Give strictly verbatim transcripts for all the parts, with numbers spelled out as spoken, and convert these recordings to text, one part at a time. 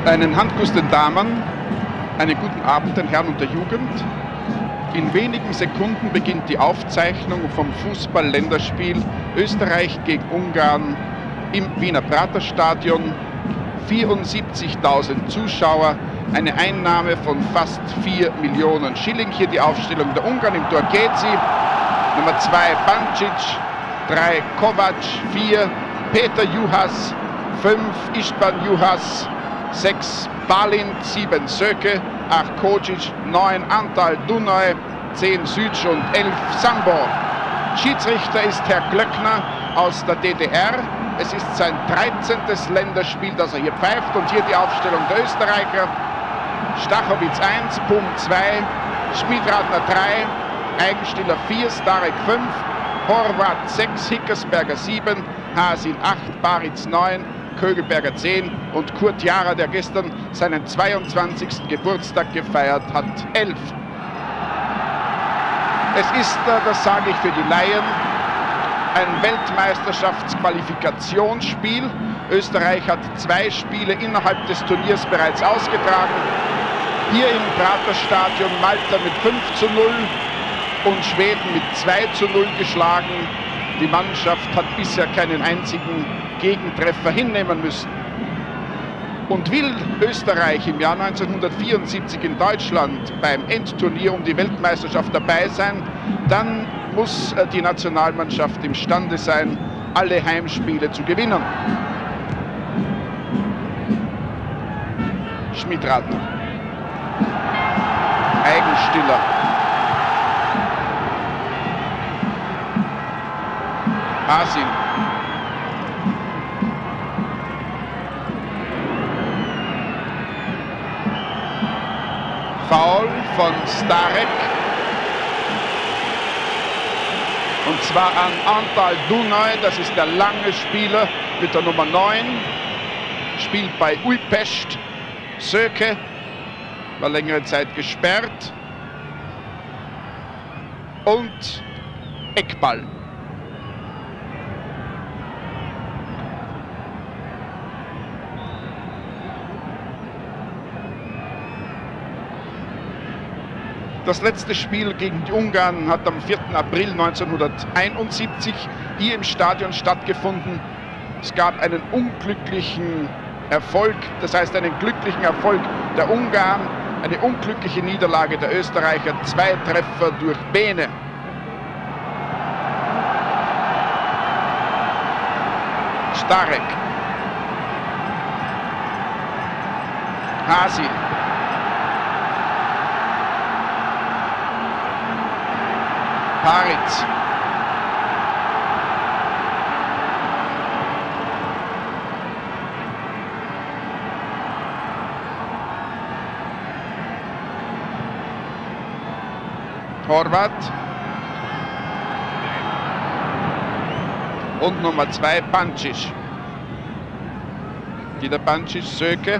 Einen Handkuss den Damen, einen guten Abend den Herren und der Jugend. In wenigen Sekunden beginnt die Aufzeichnung vom Fußball-Länderspiel Österreich gegen Ungarn im Wiener Praterstadion. vierundsiebzigtausend Zuschauer, eine Einnahme von fast vier Millionen Schilling. Hier die Aufstellung der Ungarn: im Tor Gezi, Nummer zwei Bancic, drei Kovac, vier Peter Juhas, fünf Istvan Juhas, sechs Balint, sieben Söke, acht Kocic, neun Antal Dunaj, zehn Sütsch und elf Sambo. Schiedsrichter ist Herr Glöckner aus der D D R. Es ist sein dreizehntes Länderspiel, das er hier pfeift. Und hier die Aufstellung der Österreicher: Stachowitz eins, Pum zwei, Schmidratner drei, Eigenstiller vier, Starek fünf, Horvath sechs, Hickersberger sieben, Hasil acht, Baritz neun, Kögelberger zehn und Kurt Jara, der gestern seinen zweiundzwanzigsten Geburtstag gefeiert hat, elf. Es ist, das sage ich für die Laien, ein Weltmeisterschaftsqualifikationsspiel. Österreich hat zwei Spiele innerhalb des Turniers bereits ausgetragen. Hier im Praterstadion Malta mit fünf zu null und Schweden mit zwei zu null geschlagen. Die Mannschaft hat bisher keinen einzigen Gegentreffer hinnehmen müssen. Und will Österreich im Jahr neunzehnhundertvierundsiebzig in Deutschland beim Endturnier um die Weltmeisterschaft dabei sein, dann muss die Nationalmannschaft imstande sein, alle Heimspiele zu gewinnen. Schmidratner, Eigenstiller, Hasil, Foul von Starek, und zwar an Antal Dunaj. Das ist der lange Spieler mit der Nummer neun, spielt bei Újpest. Söke war längere Zeit gesperrt und Eckball. Das letzte Spiel gegen die Ungarn hat am vierten April neunzehnhunderteinundsiebzig hier im Stadion stattgefunden. Es gab einen unglücklichen Erfolg, das heißt einen glücklichen Erfolg der Ungarn, eine unglückliche Niederlage der Österreicher, zwei Treffer durch Bene. Starek, Hasil, Baritz, Horvath und Nummer zwei Bancic. Wieder Bancic, Söke.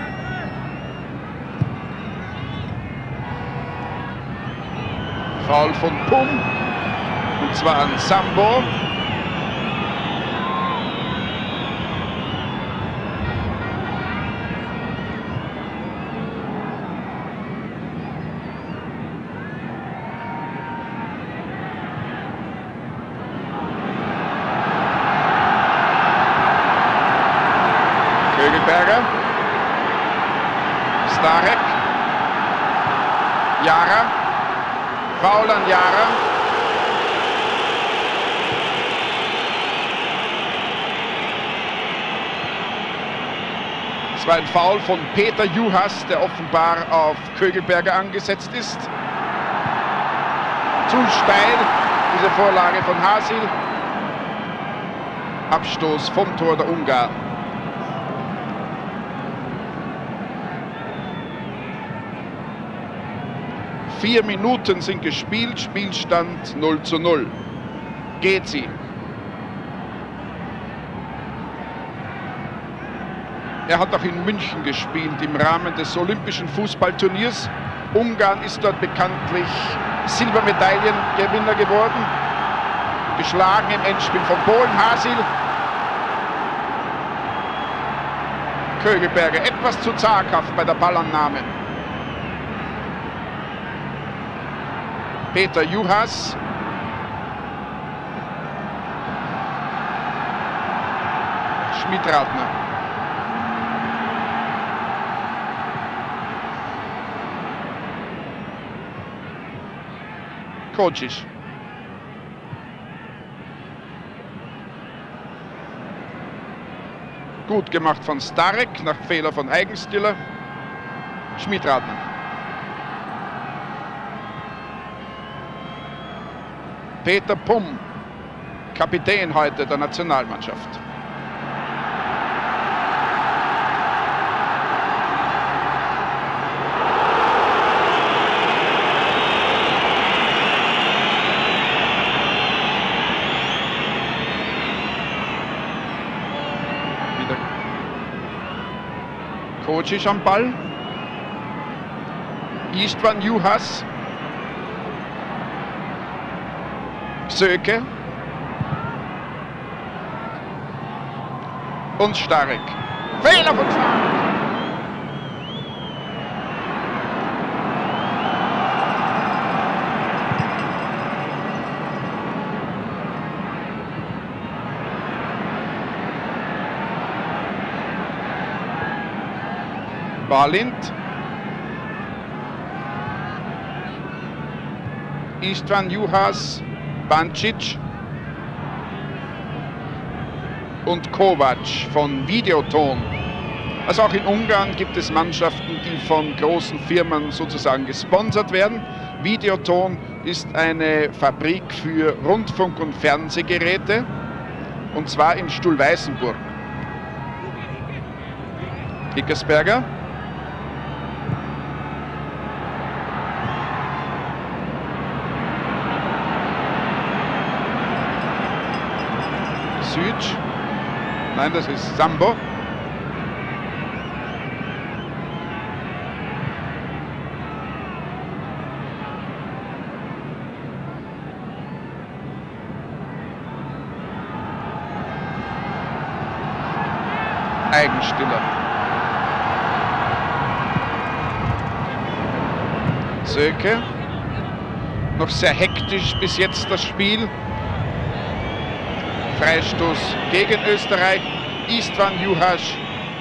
Foul von Pum, und zwar an Sambo. Kögelberger, Starek, Jara, Foul an Jara. Es war ein Foul von Peter Juhas, der offenbar auf Kögelberger angesetzt ist. Zu steil, diese Vorlage von Hasil. Abstoß vom Tor der Ungarn. Vier Minuten sind gespielt, Spielstand null zu null. Gezi. Er hat auch in München gespielt im Rahmen des Olympischen Fußballturniers. Ungarn ist dort bekanntlich Silbermedaillengewinner geworden. Geschlagen im Endspiel von Polen. Hasil. Kögelberger etwas zu zaghaft bei der Ballannahme. Peter Juhas. Schmid-Ratner. Kocic. Gut gemacht von Starek nach Fehler von Eigenstiller. Schmid-Ratner. Peter Pumm, Kapitän heute der Nationalmannschaft. Wieder Kocic am Ball. Istvan Juhas. Söke und Starek. Fehler von Starek. Balint. Istvan Juhas. Bancic und Kovac von Videoton. Also auch in Ungarn gibt es Mannschaften, die von großen Firmen sozusagen gesponsert werden. Videoton ist eine Fabrik für Rundfunk- und Fernsehgeräte, und zwar in Stuhlweißenburg. Hickersberger. Süd. Nein, das ist Sambo. Eigenstiller. Söke. Noch sehr hektisch bis jetzt das Spiel. Freistoß gegen Österreich. Istvan Juhas.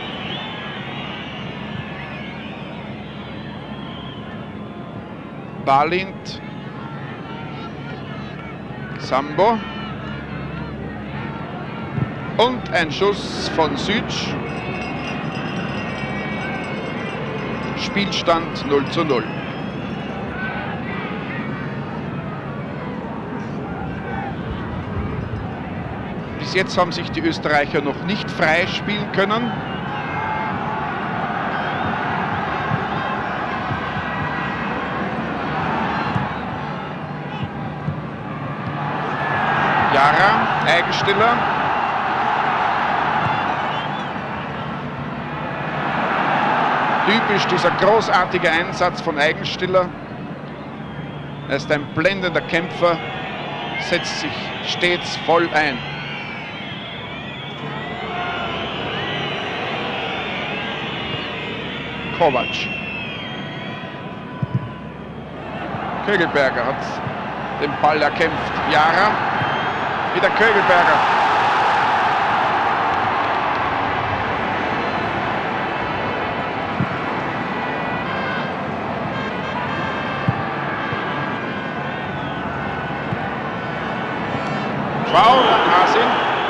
Balint. Sambo. Und ein Schuss von Sütsch. Spielstand null zu null. Bis jetzt haben sich die Österreicher noch nicht frei spielen können. Jara, Eigenstiller. Typisch dieser großartige Einsatz von Eigenstiller. Er ist ein blendender Kämpfer, setzt sich stets voll ein. Kovac. Kögelberger hat den Ball erkämpft. Jara. Wieder Kögelberger. Foul an Hasin.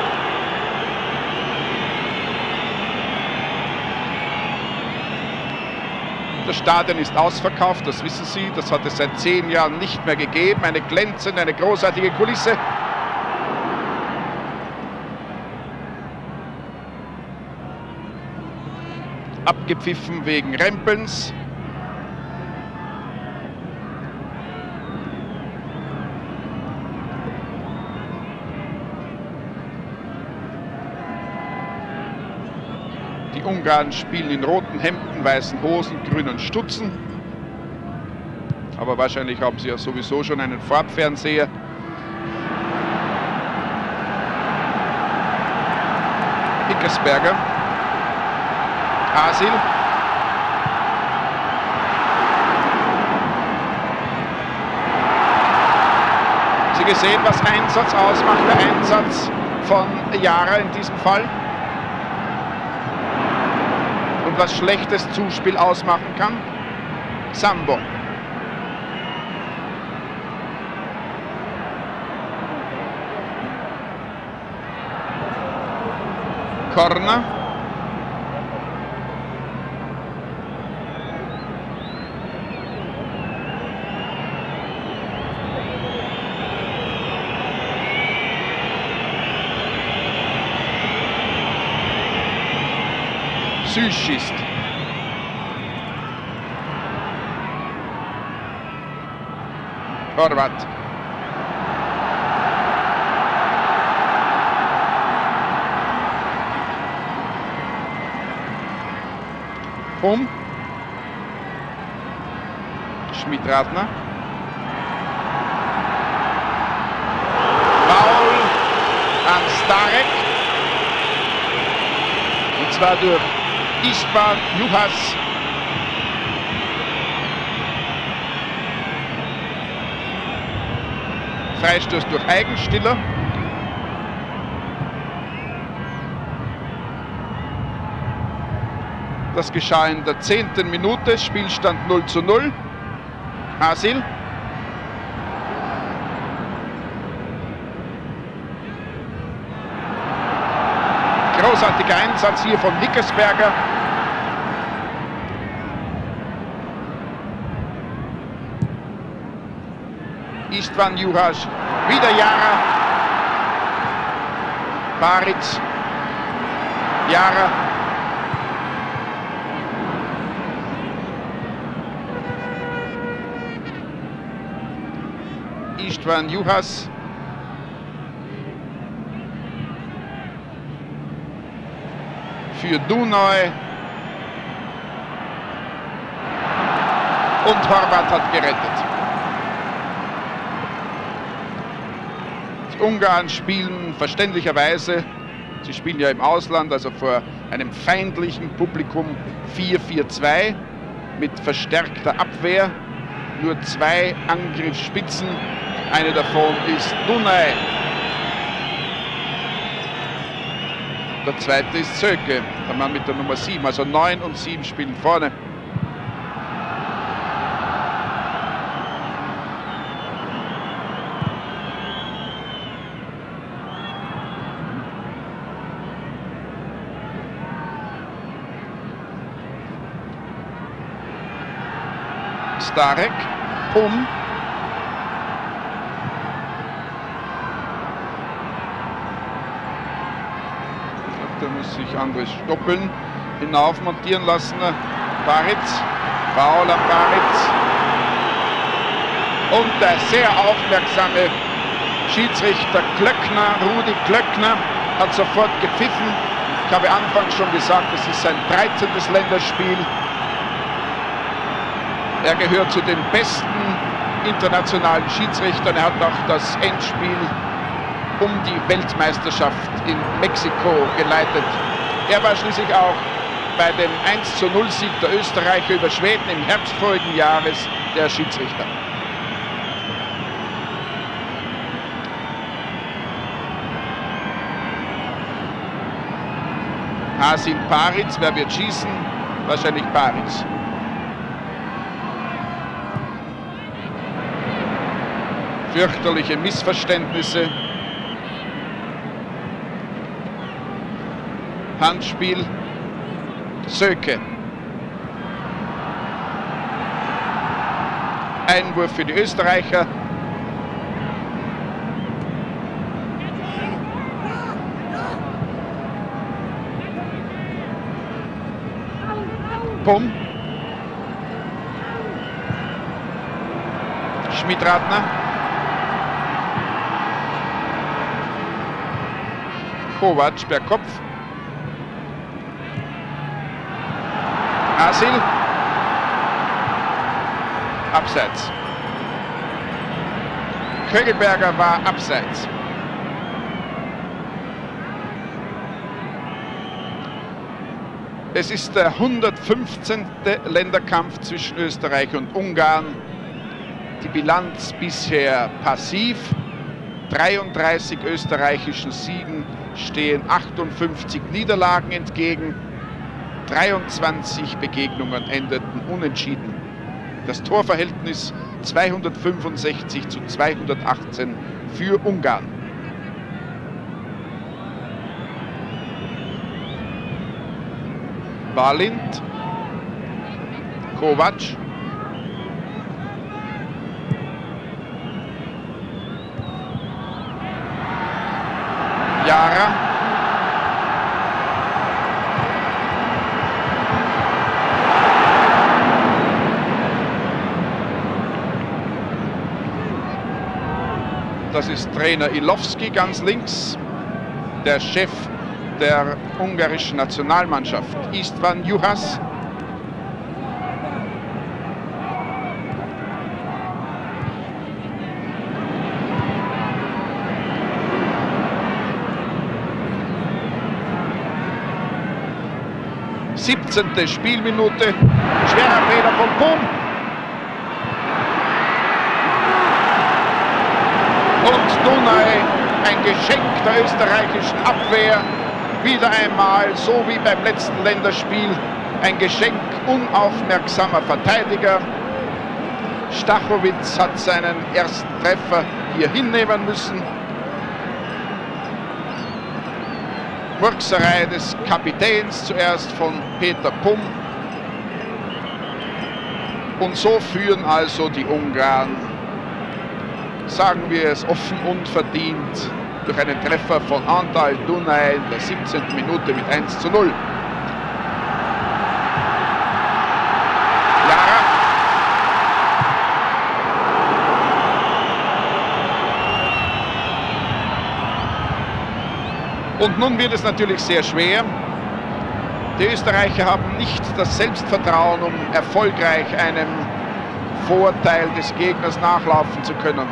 Das Stadion ist ausverkauft, das wissen Sie. Das hat es seit zehn Jahren nicht mehr gegeben. Eine glänzende, eine großartige Kulisse. Abgepfiffen wegen Rempelns. Die Ungarn spielen in roten Hemden, weißen Hosen, grünen Stutzen. Aber wahrscheinlich haben sie ja sowieso schon einen Farbfernseher. Hickersberger. Hasil. Sie gesehen, was Einsatz ausmacht, der Einsatz von Jara in diesem Fall. Und was schlechtes Zuspiel ausmachen kann. Sambo. Corner. Süß schießt. Horvat. Um. Schmidt-Ratner. Foul an Starek. Und zwar durch Istvan Juhas. Freistoß durch Eigenstiller. Das geschah in der zehnten Minute, Spielstand null zu null. Hasil. Großartiger Einsatz hier von Nickesberger. Istvan Juhas, wieder Jara. Baric. Jara. Istvan Juhas. Für Dunaj. Und Horvat hat gerettet. Die Ungarn spielen verständlicherweise, sie spielen ja im Ausland, also vor einem feindlichen Publikum, vier vier zwei mit verstärkter Abwehr. Nur zwei Angriffsspitzen. Eine davon ist Dunaj. Der zweite ist Zöke, der Mann mit der Nummer sieben. Also neun und sieben spielen vorne. Starek, um. Da muss sich Andres stoppeln, hinauf montieren lassen. Baritz, Foul an Baritz. Und der sehr aufmerksame Schiedsrichter Klöckner, Rudi Klöckner, hat sofort gepfiffen. Ich habe anfangs schon gesagt, es ist sein dreizehntes Länderspiel. Er gehört zu den besten internationalen Schiedsrichtern. Er hat auch das Endspiel um die Weltmeisterschaft in Mexiko geleitet. Er war schließlich auch bei dem eins zu null Sieg der Österreicher über Schweden im Herbst vorigen Jahres der Schiedsrichter. Hasil, Paritz, wer wird schießen? Wahrscheinlich Paritz. Fürchterliche Missverständnisse. Handspiel. Söke. Einwurf für die Österreicher. Pum. Schmidt-Ratner. Kovac per Kopf. Hasil. Abseits. Kögelberger war abseits. Es ist der hundertfünfzehnte Länderkampf zwischen Österreich und Ungarn. Die Bilanz bisher passiv. dreiunddreißig österreichischen Siegen stehen achtundfünfzig Niederlagen entgegen. dreiundzwanzig Begegnungen endeten unentschieden. Das Torverhältnis zweihundertfünfundsechzig zu zweihundertachtzehn für Ungarn. Balint, Kovac, Jara, das ist Trainer Ilowski ganz links, der Chef der ungarischen Nationalmannschaft, Istvan Juhas. siebzehnte Spielminute, schwerer Fehler von Pum. Und Dunaj, ein Geschenk der österreichischen Abwehr. Wieder einmal, so wie beim letzten Länderspiel, ein Geschenk unaufmerksamer Verteidiger. Stachowitz hat seinen ersten Treffer hier hinnehmen müssen. Murkserei des Kapitäns zuerst von Peter Pum. Und so führen also die Ungarn, sagen wir es offen und verdient, durch einen Treffer von Antal Dunaj in der siebzehnten Minute mit eins zu null. Jara. Und nun wird es natürlich sehr schwer. Die Österreicher haben nicht das Selbstvertrauen, um erfolgreich einem Vorteil des Gegners nachlaufen zu können.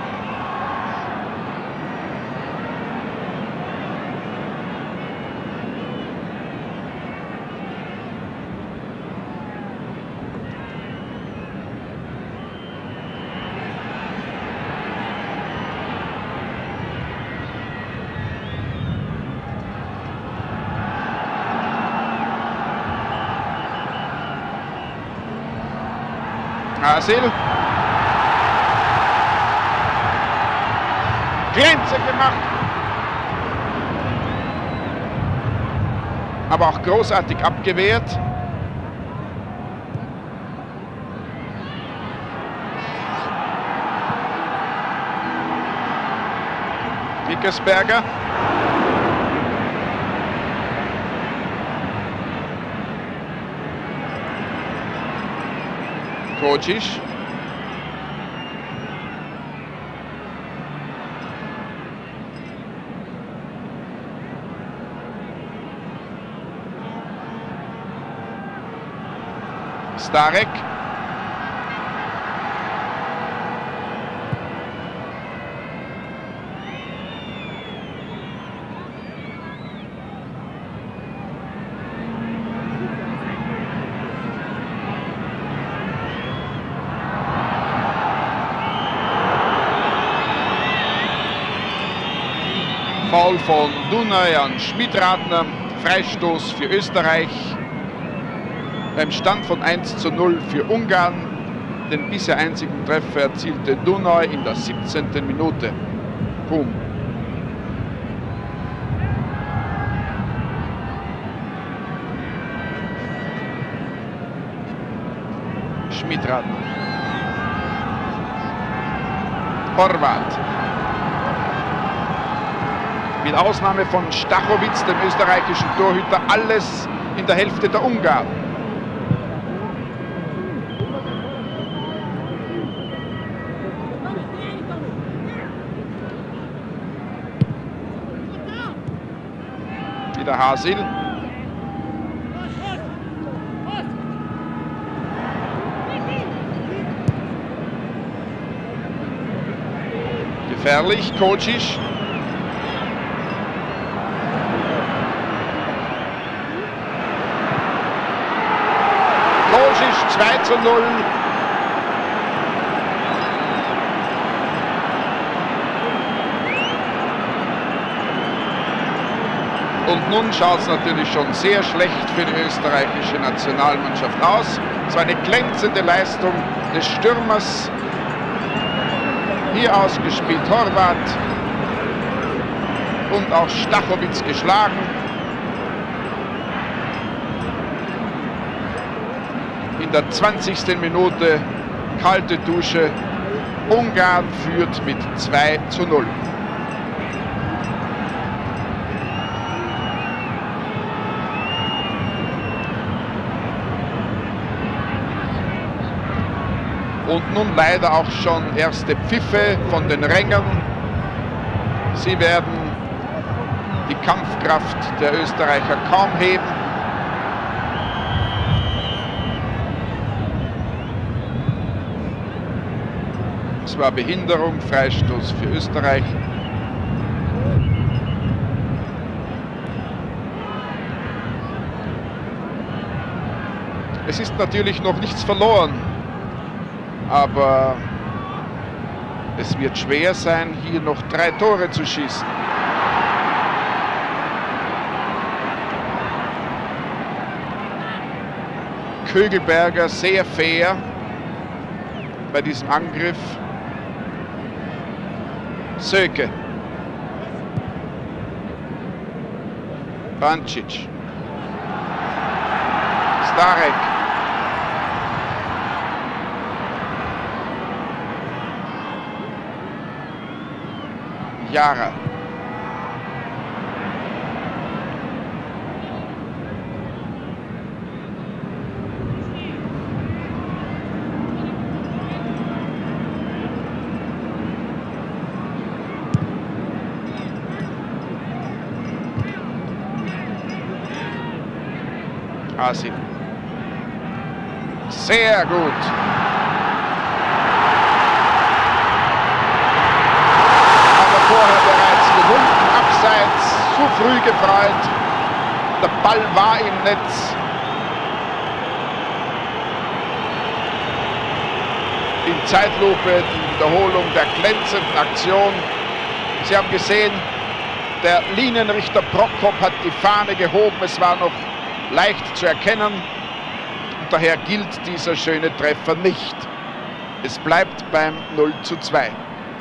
Hasil. Grenze gemacht. Aber auch großartig abgewehrt. Wickersberger. Kocic. Starek. Foul von Dunaj an Schmidratner, Freistoß für Österreich. Beim Stand von eins zu null für Ungarn. Den bisher einzigen Treffer erzielte Dunaj in der siebzehnten Minute. Pum. Schmidratner. Horvath. Mit Ausnahme von Stachowitz, dem österreichischen Torhüter, alles in der Hälfte der Ungarn. Wieder Hasil. Gefährlich, Kocic. zwei zu null. Und nun schaut es natürlich schon sehr schlecht für die österreichische Nationalmannschaft aus. Es war eine glänzende Leistung des Stürmers. Hier ausgespielt Horvath und auch Stachowitz geschlagen. In der zwanzigsten Minute kalte Dusche. Ungarn führt mit zwei zu null. Und nun leider auch schon erste Pfiffe von den Rängern. Sie werden die Kampfkraft der Österreicher kaum heben. Es war Behinderung, Freistoß für Österreich. Es ist natürlich noch nichts verloren. Aber es wird schwer sein, hier noch drei Tore zu schießen. Kögelberger sehr fair bei diesem Angriff. Söke. Bancic. Starek. Jara. Hasil. Sehr gut. Vorher bereits gewunken, abseits, zu früh gefreut. Der Ball war im Netz. In Zeitlupe die Wiederholung der glänzenden Aktion. Sie haben gesehen, der Linienrichter Prokop hat die Fahne gehoben. Es war noch leicht zu erkennen. Und daher gilt dieser schöne Treffer nicht. Es bleibt beim null zu zwei.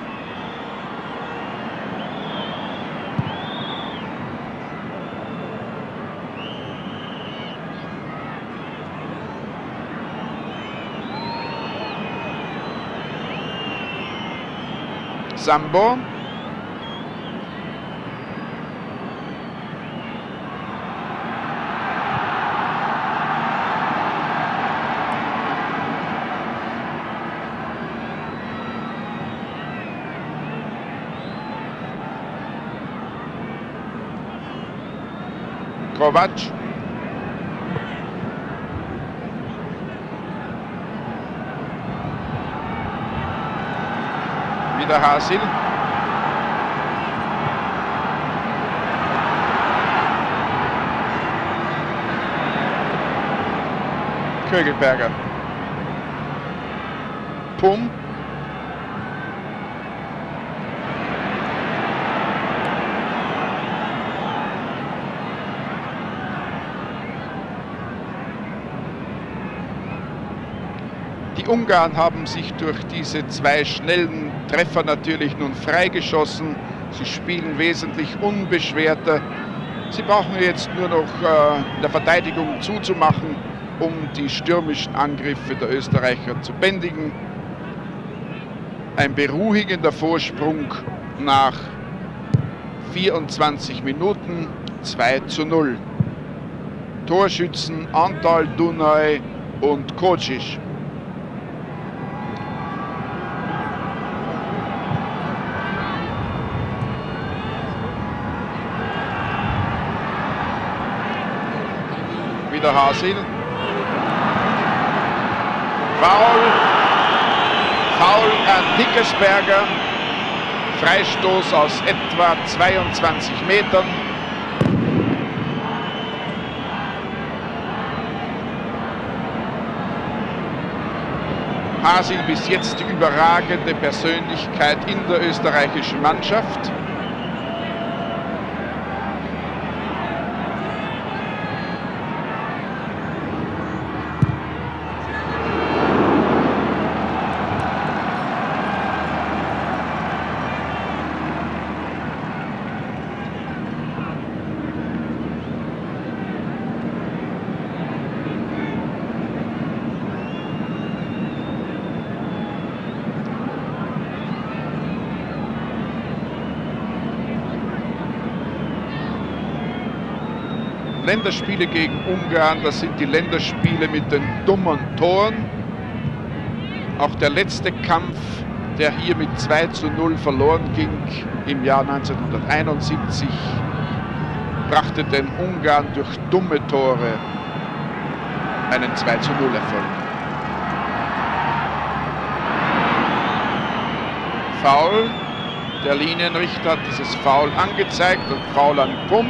Sambo. Kovac. Wieder Hasil. Kögelberger. Pum. Die Ungarn haben sich durch diese zwei schnellen Treffer natürlich nun freigeschossen. Sie spielen wesentlich unbeschwerter. Sie brauchen jetzt nur noch äh, in der Verteidigung zuzumachen, um die stürmischen Angriffe der Österreicher zu bändigen. Ein beruhigender Vorsprung nach vierundzwanzig Minuten, zwei zu null. Torschützen Antal, Dunaj und Kocic. Wieder Hasil. Foul. Foul an Hickersberger. Freistoß aus etwa zweiundzwanzig Metern. Hasil bis jetzt die überragende Persönlichkeit in der österreichischen Mannschaft. Länderspiele gegen Ungarn, das sind die Länderspiele mit den dummen Toren. Auch der letzte Kampf, der hier mit zwei zu null verloren ging im Jahr neunzehnhunderteinundsiebzig, brachte den Ungarn durch dumme Tore einen zwei zu null Erfolg. Foul. Der Linienrichter hat dieses Foul angezeigt und Foul an Pum.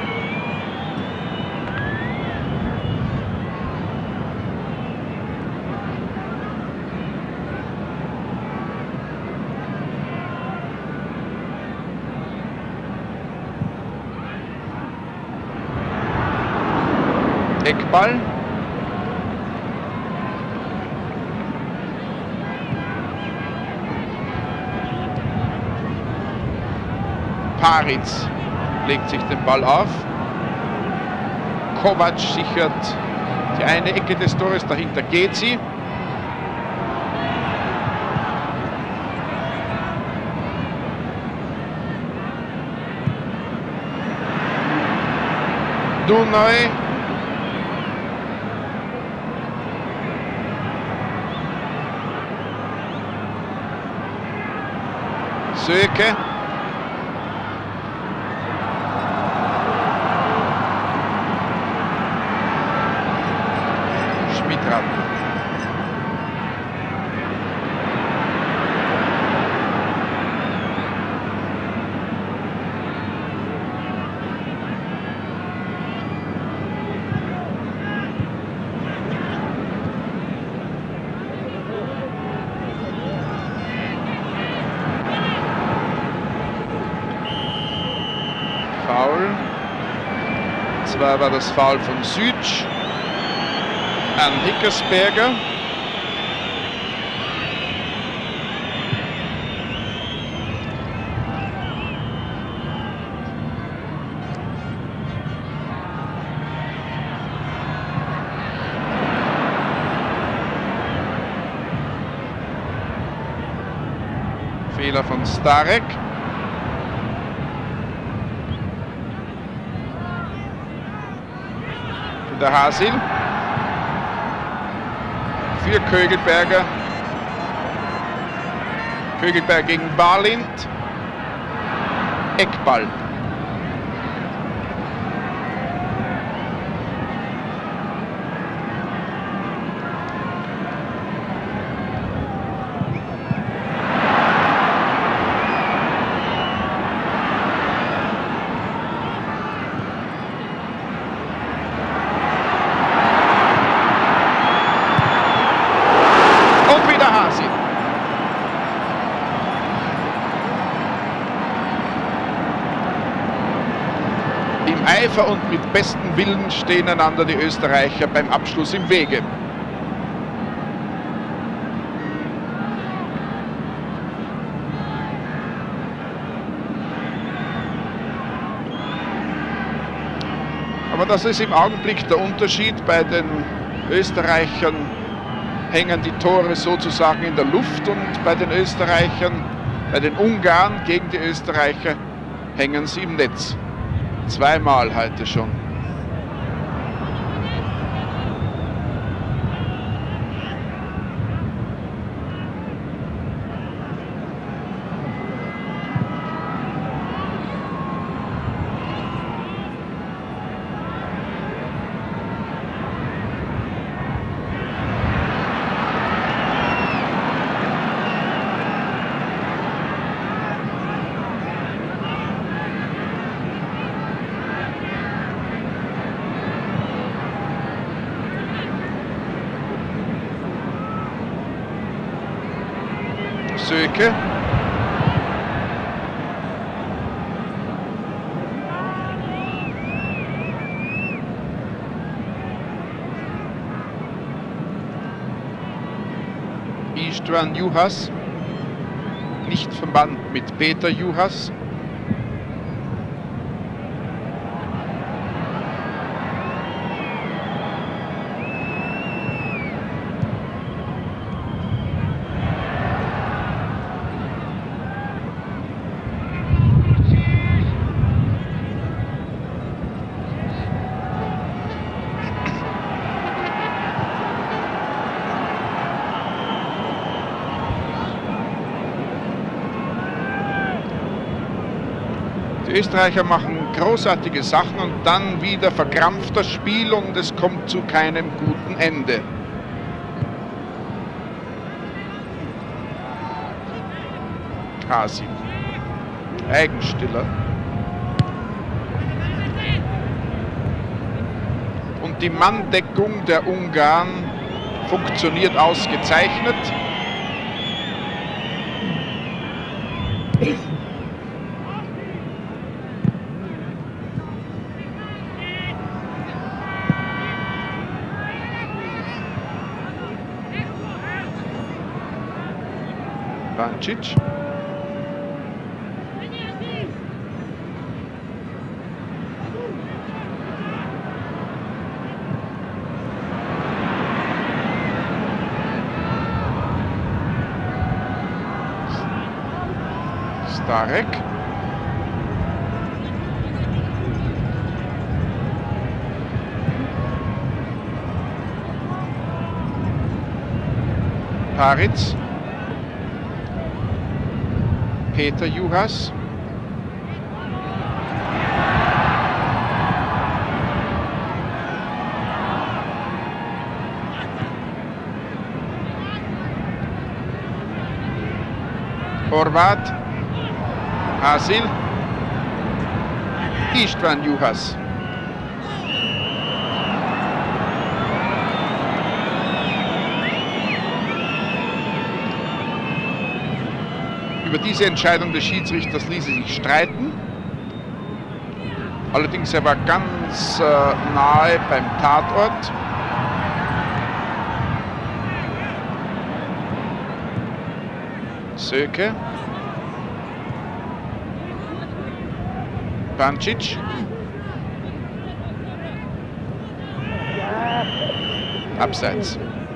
Eckball. Paritz legt sich den Ball auf. Kovac sichert die eine Ecke des Tores, dahinter geht sie. Dunoi. Söke. Schmidt-Rapp. Foul. Zwar war das Foul von Sütsch an Hickersberger. Fehler von Starek. Der Hasil für Kögelberger. Kögelberger gegen Barlind. Eckball. Im Eifer und mit bestem Willen stehen einander die Österreicher beim Abschluss im Wege. Aber das ist im Augenblick der Unterschied. Bei den Österreichern hängen die Tore sozusagen in der Luft und bei den Österreichern, bei den Ungarn gegen die Österreicher hängen sie im Netz. Zweimal heute schon. Söke. Istvan Juhas. Nicht verwandt mit Peter Juhas. Die Österreicher machen großartige Sachen und dann wieder verkrampft das Spiel und es kommt zu keinem guten Ende. Kasi. Eigenstiller. Und die Manndeckung der Ungarn funktioniert ausgezeichnet. Bancic. Starek. Paritz. Peter Juhas. Horvat. Asil. Istvan Juhas. Über diese Entscheidung des Schiedsrichters ließe sich streiten. Allerdings er war ganz äh, nahe beim Tatort. Söke. Bancic. Abseits.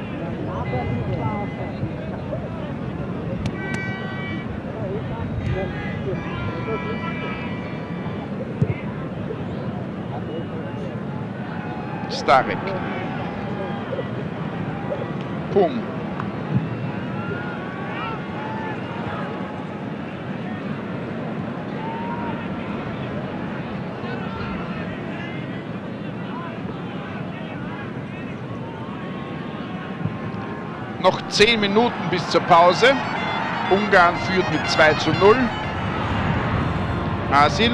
Starek. Pum. Noch zehn Minuten bis zur Pause. Ungarn führt mit zwei zu null. Asil.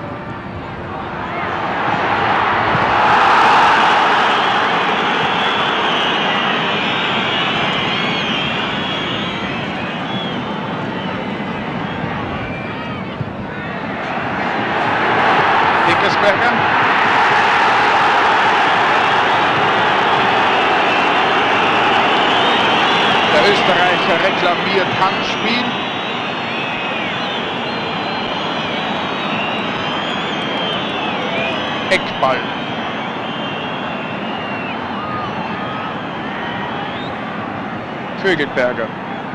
Heckersberger. Der Österreicher reklamiert Handspiel. Eckball. Vögelberger.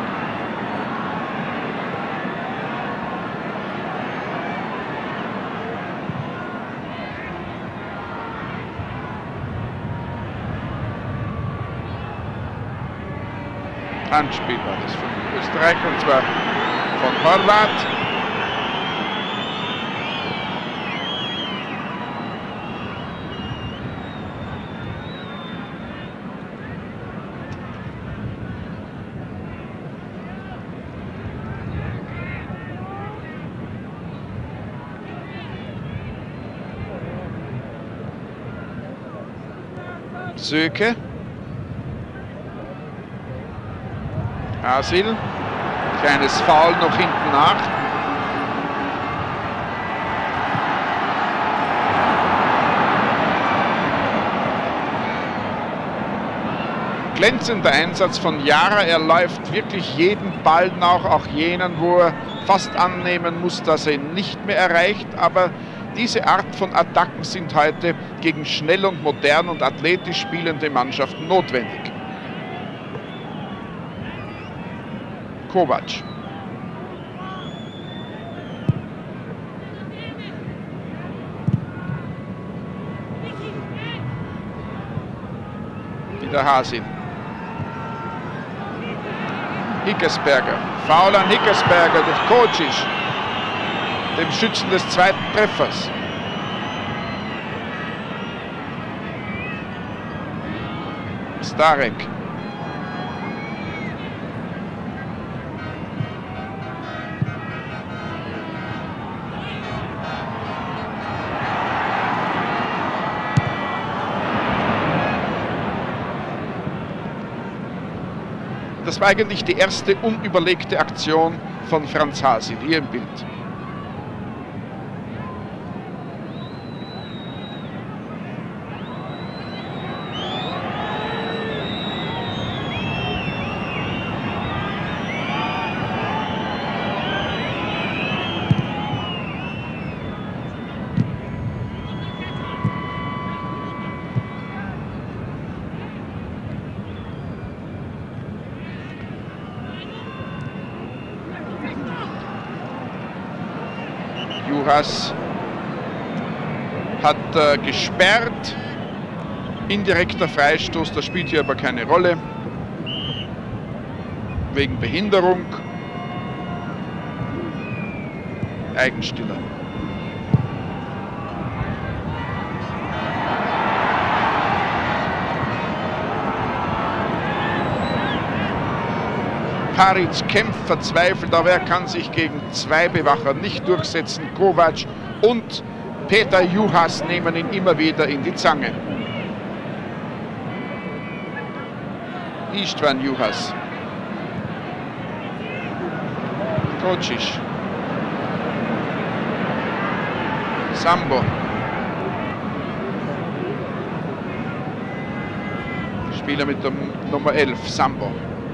Handspiel war das von Österreich und zwar von Horvat. Söke. Asil. Kleines Foul noch hinten nach. Glänzender Einsatz von Jara. Er läuft wirklich jeden Ball nach, auch jenen, wo er fast annehmen muss, dass er ihn nicht mehr erreicht. Aber diese Art von Attacken sind heute gegen schnell und modern und athletisch spielende Mannschaften notwendig. Kovac. Wieder Hasin. Hickersberger. Foul an Hickersberger durch Kocic, dem Schützen des zweiten Treffers. Starek. Das war eigentlich die erste unüberlegte Aktion von Franz Hasin, hier im Bild. Juhas hat äh, gesperrt, indirekter Freistoß, das spielt hier aber keine Rolle, wegen Behinderung. Eigenstiller. Paric kämpft verzweifelt, aber er kann sich gegen zwei Bewacher nicht durchsetzen. Kovac und Peter Juhas nehmen ihn immer wieder in die Zange. Istvan Juhas. Kocic. Sambo. Spieler mit der Nummer elf, Sambo.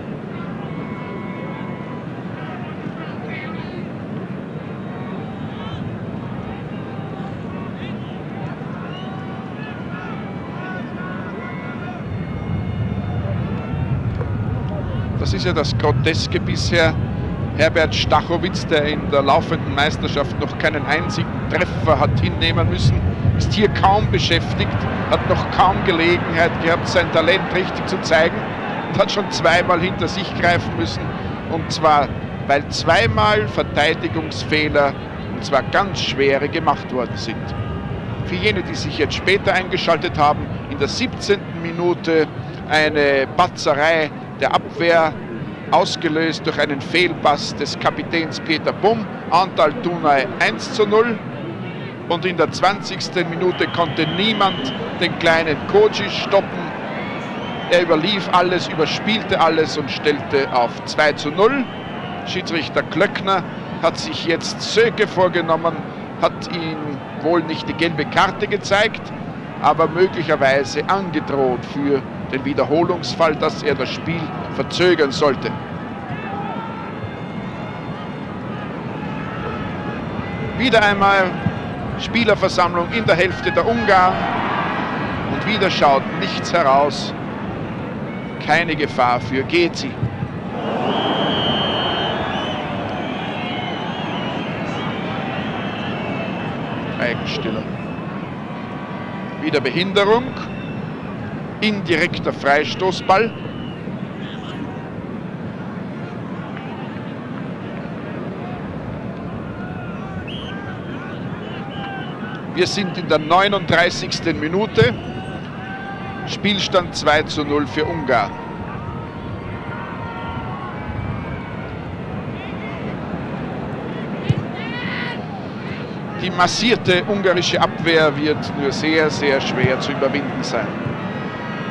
Das ist ja das Groteske bisher. Herbert Stachowitz, der in der laufenden Meisterschaft noch keinen einzigen Treffer hat hinnehmen müssen, ist hier kaum beschäftigt, hat noch kaum Gelegenheit gehabt, sein Talent richtig zu zeigen und hat schon zweimal hinter sich greifen müssen. Und zwar, weil zweimal Verteidigungsfehler, und zwar ganz schwere, gemacht worden sind. Für jene, die sich jetzt später eingeschaltet haben, in der siebzehnten Minute eine Batzerei der Abwehr, ausgelöst durch einen Fehlpass des Kapitäns Peter Bumm, Antal Dunay eins zu null. Und in der zwanzigsten Minute konnte niemand den kleinen Kocic stoppen. Er überlief alles, überspielte alles und stellte auf zwei zu null. Schiedsrichter Klöckner hat sich jetzt Söke vorgenommen, hat ihm wohl nicht die gelbe Karte gezeigt, aber möglicherweise angedroht für den Wiederholungsfall, dass er das Spiel verzögern sollte. Wieder einmal Spielerversammlung in der Hälfte der Ungarn und wieder schaut nichts heraus. Keine Gefahr für Gezi. Eigenstiller. Wieder Behinderung. Indirekter Freistoßball. Wir sind in der neununddreißigsten Minute. Spielstand zwei zu null für Ungarn. Die massierte ungarische Abwehr wird nur sehr, sehr schwer zu überwinden sein.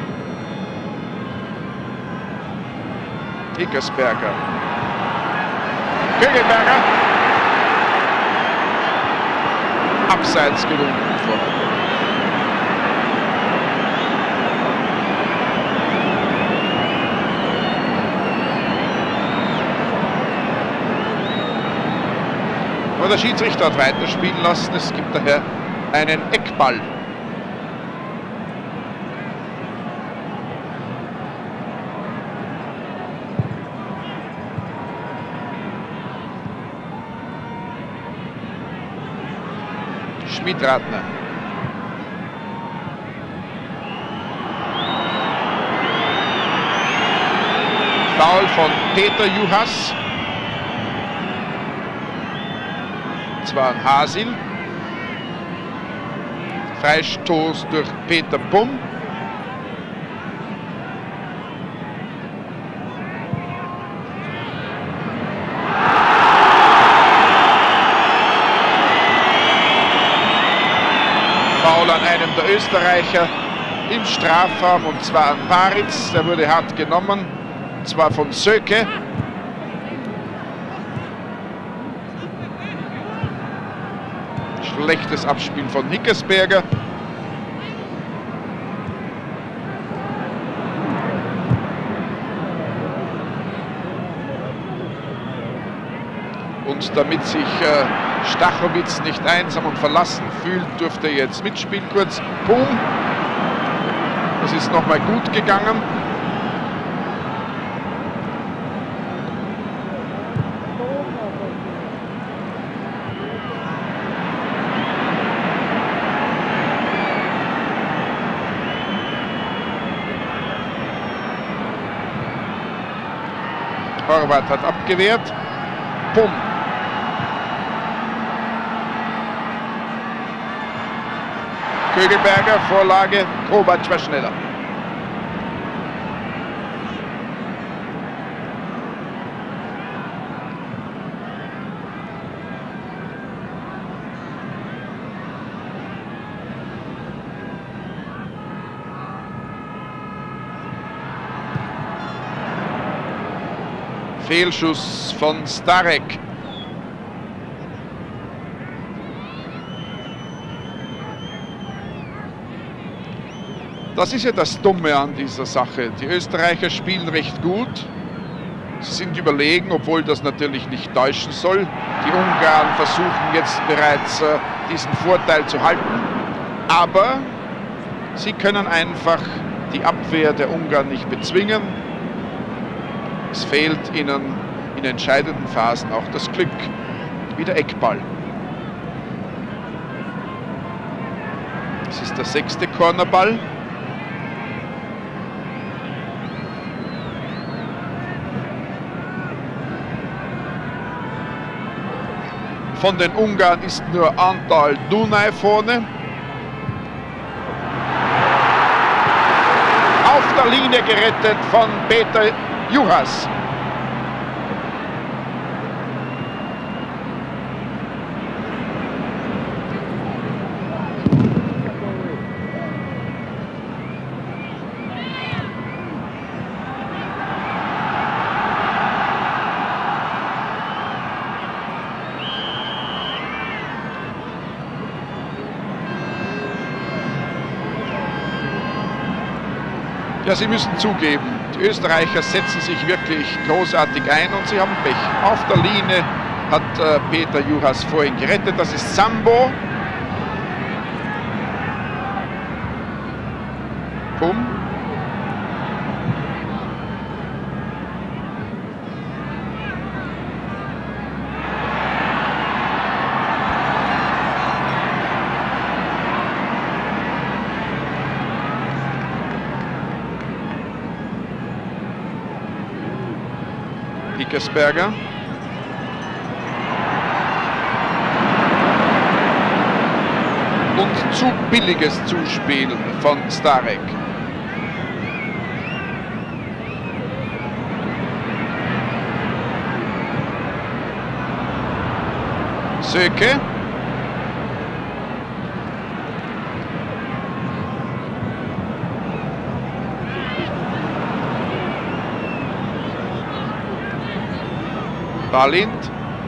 Hickersberger. Kögelberger. Abseits gewunken vor. Aber der Schiedsrichter hat weiterspielen lassen. Es gibt daher einen Eckball. Schmid-Ratner. Foul von Peter Juhas. Das war ein Hasil. Freistoß durch Peter Pumm. Foul an einem der Österreicher im Strafraum, und zwar an Paritz. Der wurde hart genommen, und zwar von Söke. Schlechtes Abspielen von Hickersberger. Und damit sich äh, Stachowitz nicht einsam und verlassen fühlt, dürfte er jetzt mitspielen. Kurz Pum. Das ist nochmal gut gegangen. Horvath hat abgewehrt. Pum. Kögelberger, Vorlage, Kovac war schneller. Fehlschuss von Starek. Das ist ja das Dumme an dieser Sache. Die Österreicher spielen recht gut. Sie sind überlegen, obwohl das natürlich nicht täuschen soll. Die Ungarn versuchen jetzt bereits äh, diesen Vorteil zu halten. Aber sie können einfach die Abwehr der Ungarn nicht bezwingen. Es fehlt ihnen in entscheidenden Phasen auch das Glück. Wieder Eckball. Das ist der sechste Cornerball. Von den Ungarn ist nur Antal Dunaj vorne. Auf der Linie gerettet von Peter Juhas. Ja, sie müssen zugeben, die Österreicher setzen sich wirklich großartig ein und sie haben Pech. Auf der Linie hat äh, Peter Juhas vorhin gerettet, das ist Sambo. Pum. Hickersberger. Und zu billiges Zuspiel von Starek. Söke. Balint.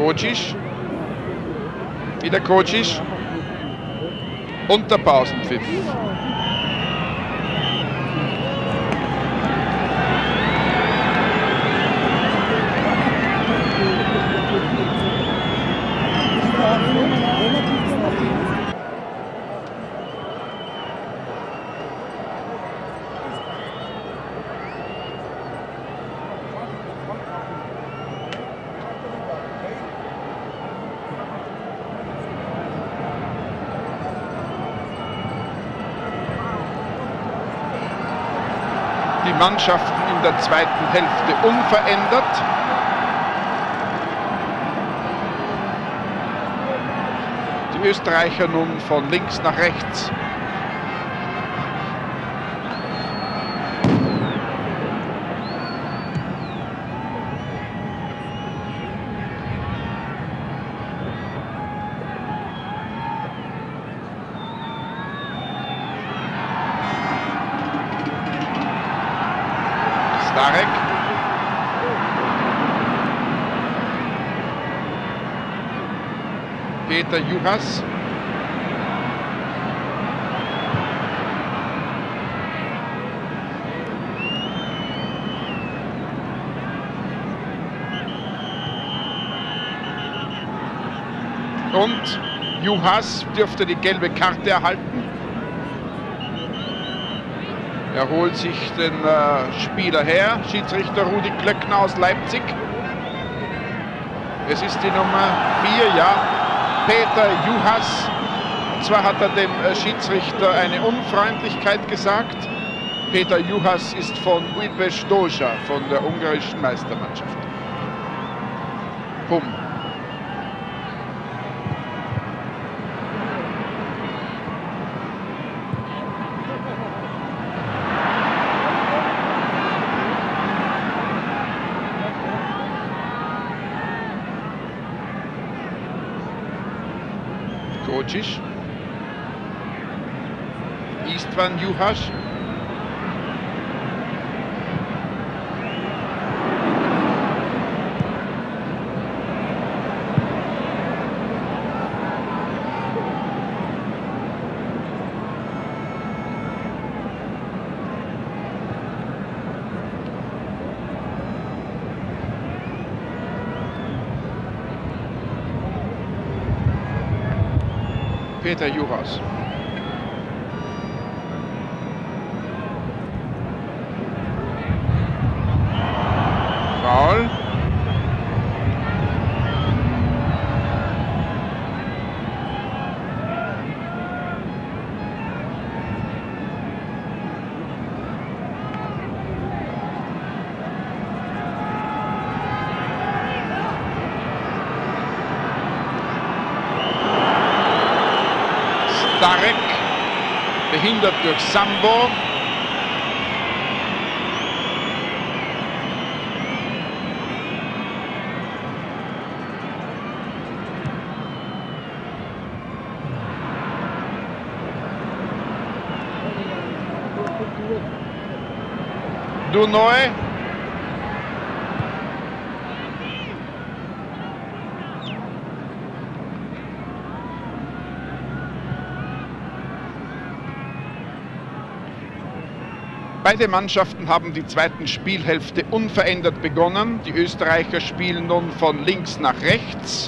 Kocic. Wieder Kocic. Und der Pausenpfiff. Die Mannschaften in der zweiten Hälfte unverändert. Die Österreicher nun von links nach rechts. Starek. Peter Juhas. Und Juhas dürfte die gelbe Karte erhalten. Er holt sich den äh, Spieler her, Schiedsrichter Rudi Klöckner aus Leipzig. Es ist die Nummer vier, ja, Peter Juhas. Und zwar hat er dem äh, Schiedsrichter eine Unfreundlichkeit gesagt. Peter Juhas ist von Újpest Dózsa, von der ungarischen Meistermannschaft. Pum. Kocic. Istvan Juhas. Peter Juhas. Foul. Starek, behindert durch Sambo. Dunoy. Beide Mannschaften haben die zweite Spielhälfte unverändert begonnen. Die Österreicher spielen nun von links nach rechts.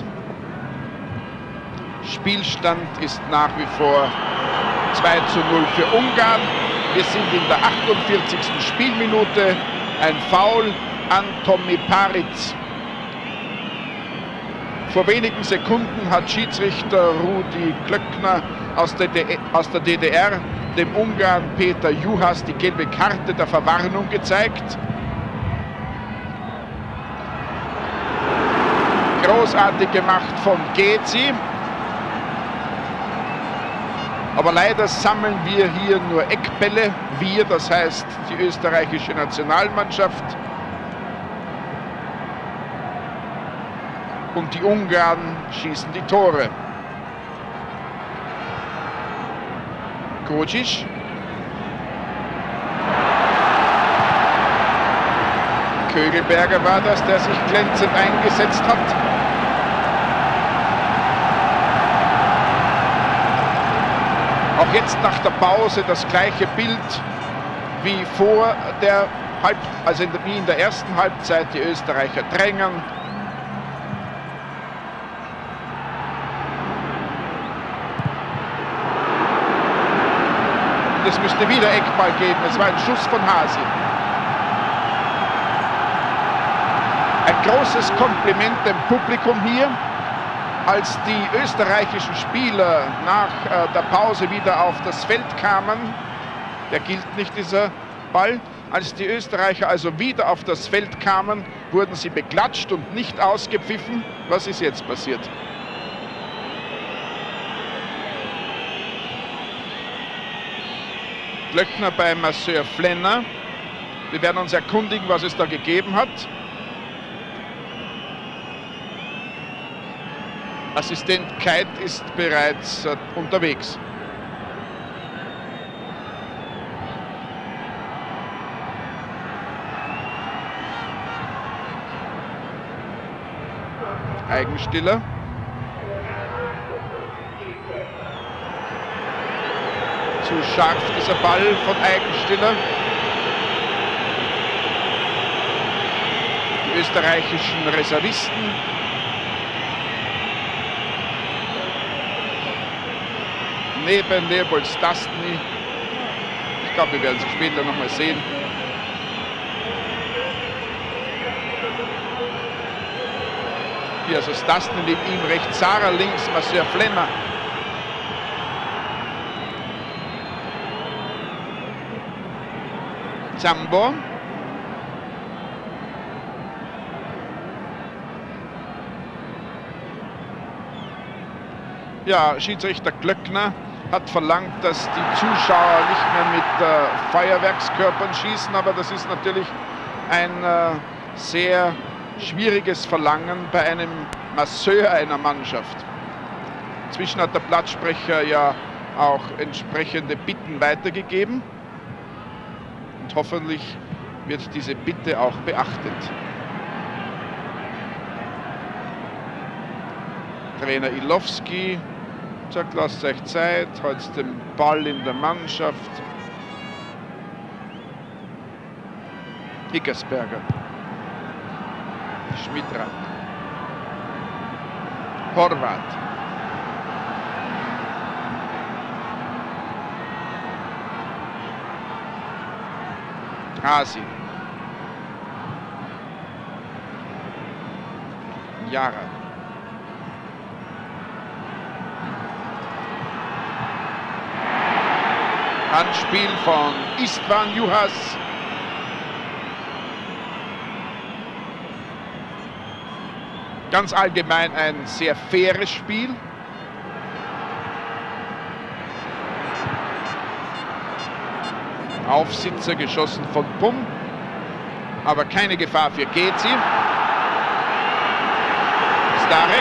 Spielstand ist nach wie vor zwei zu null für Ungarn. Wir sind in der achtundvierzigsten Spielminute. Ein Foul an Tomi Paritz. Vor wenigen Sekunden hat Schiedsrichter Rudi Klöckner aus der D D R dem Ungarn Peter Juhas die gelbe Karte der Verwarnung gezeigt. Großartig gemacht von Gezi. Aber leider sammeln wir hier nur Eckbälle. Wir, das heißt die österreichische Nationalmannschaft. Und die Ungarn schießen die Tore. Kocic. Kögelberger war das, der sich glänzend eingesetzt hat. Auch jetzt nach der Pause das gleiche Bild wie vor der Halb, also in der, wie in der ersten Halbzeit. Die Österreicher drängen. Es müsste wieder Eckball geben. Es war ein Schuss von Hasi. Ein großes Kompliment dem Publikum hier. Als die österreichischen Spieler nach äh, der Pause wieder auf das Feld kamen, der gilt nicht, dieser Ball, als die Österreicher also wieder auf das Feld kamen, wurden sie beklatscht und nicht ausgepfiffen. Was ist jetzt passiert? Glöckner bei Masseur Flenner. Wir werden uns erkundigen, was es da gegeben hat. Assistent Keit ist bereits äh, unterwegs. Eigenstiller. Zu scharf dieser Ball von Eigenstiller. Die österreichischen Reservisten. Neben Leopold Stastny. Ich glaube, wir werden sie später noch mal sehen. Hier also Stastny neben ihm, rechts Sarah, links Masseur Flenner. Zambo. Ja, Schiedsrichter Glöckner hat verlangt, dass die Zuschauer nicht mehr mit äh, Feuerwerkskörpern schießen, aber das ist natürlich ein äh, sehr schwieriges Verlangen bei einem Masseur einer Mannschaft. Inzwischen hat der Platzsprecher ja auch entsprechende Bitten weitergegeben und hoffentlich wird diese Bitte auch beachtet. Trainer Ilowski sagt, lasst euch Zeit, heute den Ball in der Mannschaft. Hickersberger. Schmidrath. Horvath. Hasi. Jara. Handspiel von Istvan Juhas. Ganz allgemein ein sehr faires Spiel. Aufsitzer geschossen von Pum, aber keine Gefahr für Gezi. Starek.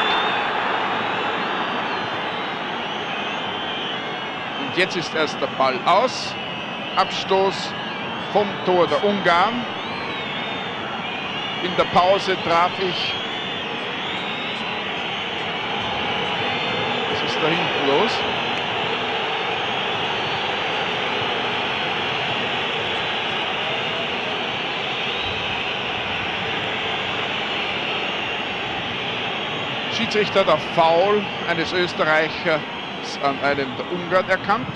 Und jetzt ist erst der Ball aus. Abstoß vom Tor der Ungarn. In der Pause traf ich. Was ist da hinten los? Schiedsrichter hat auf Foul eines Österreichers an einem der Ungarn erkannt.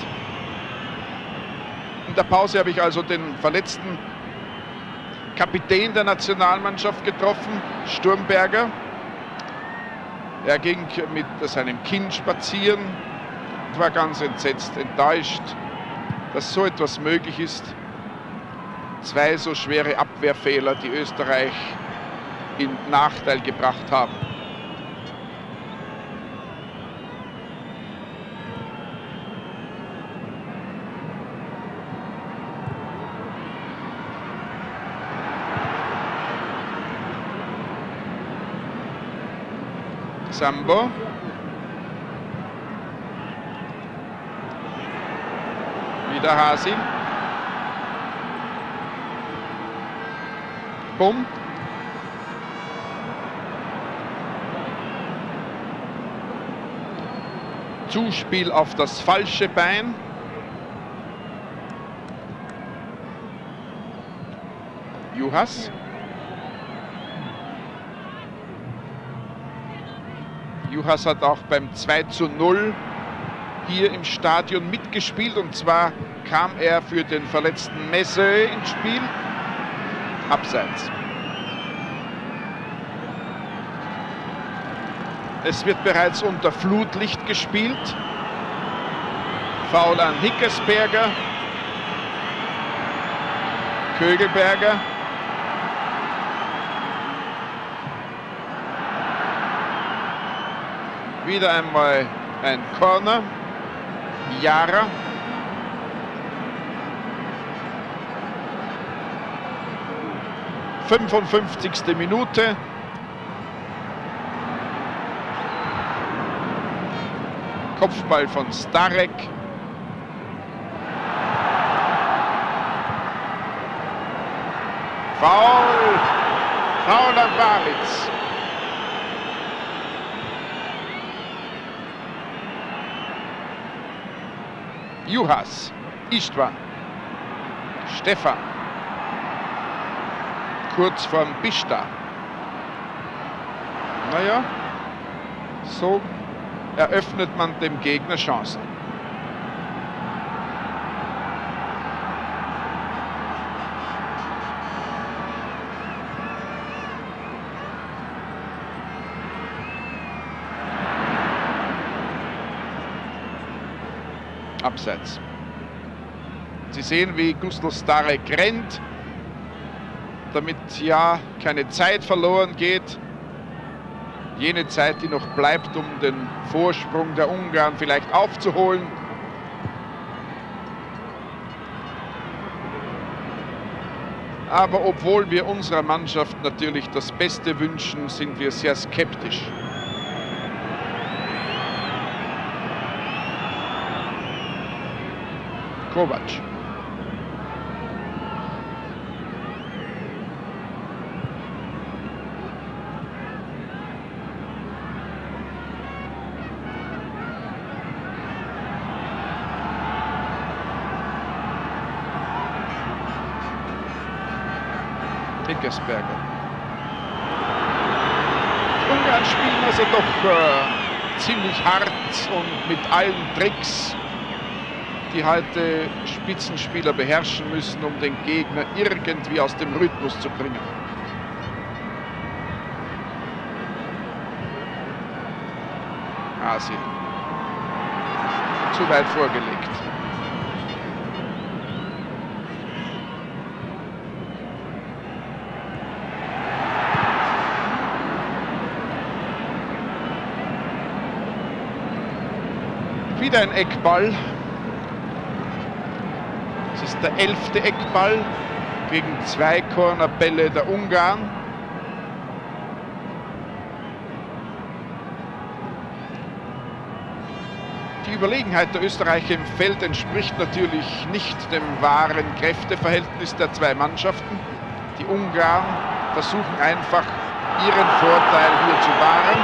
In der Pause habe ich also den verletzten Kapitän der Nationalmannschaft getroffen, Sturmberger. Er ging mit seinem Kind spazieren und war ganz entsetzt, enttäuscht, dass so etwas möglich ist. Zwei so schwere Abwehrfehler, die Österreich in Nachteil gebracht haben. Sambo. Wieder Hasi. Bumm. Zuspiel auf das falsche Bein. Juhas. Juhas hat auch beim zwei zu null hier im Stadion mitgespielt, und zwar kam er für den verletzten Messe ins Spiel. Abseits. Es wird bereits unter Flutlicht gespielt. Foul an Hickersberger. Kögelberger. Wieder einmal ein Corner. Jara. fünfundfünfzigste Minute. Kopfball von Starek. Foul. Foul an Baritz. Juhas. Istvan. Stefan. Kurz vorm Bista. Naja, so eröffnet man dem Gegner Chancen. Abseits. Sie sehen, wie Gustl Starek rennt, damit ja keine Zeit verloren geht. Jene Zeit, die noch bleibt, um den Vorsprung der Ungarn vielleicht aufzuholen. Aber obwohl wir unserer Mannschaft natürlich das Beste wünschen, sind wir sehr skeptisch. Kovac. Hickersberger. Die Ungarn spielen also doch äh, ziemlich hart und mit allen Tricks, die heute Spitzenspieler beherrschen müssen, um den Gegner irgendwie aus dem Rhythmus zu bringen. Asi. Zu weit vorgelegt. Wieder ein Eckball. Das ist der elfte Eckball gegen zwei Cornerbälle der Ungarn. Die Überlegenheit der Österreicher im Feld entspricht natürlich nicht dem wahren Kräfteverhältnis der zwei Mannschaften. Die Ungarn versuchen einfach, ihren Vorteil hier zu wahren.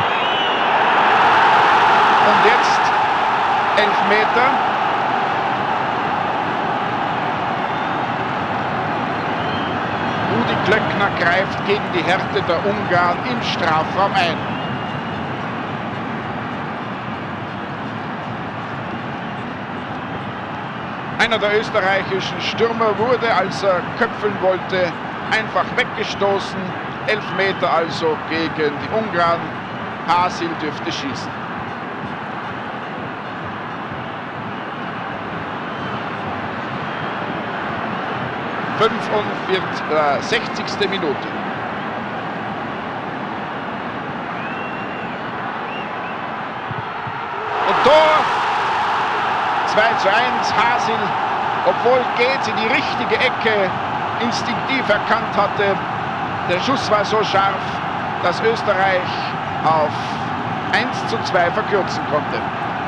Und jetzt Elfmeter. Rudi Klöckner greift gegen die Härte der Ungarn im Strafraum ein. Einer der österreichischen Stürmer wurde, als er köpfeln wollte, einfach weggestoßen. Elfmeter also gegen die Ungarn. Hasil dürfte schießen. fünfundsechzigste Minute. Und Tor zwei zu eins. Hasil, obwohl Geetz in die richtige Ecke instinktiv erkannt hatte. Der Schuss war so scharf, dass Österreich auf eins zu zwei verkürzen konnte.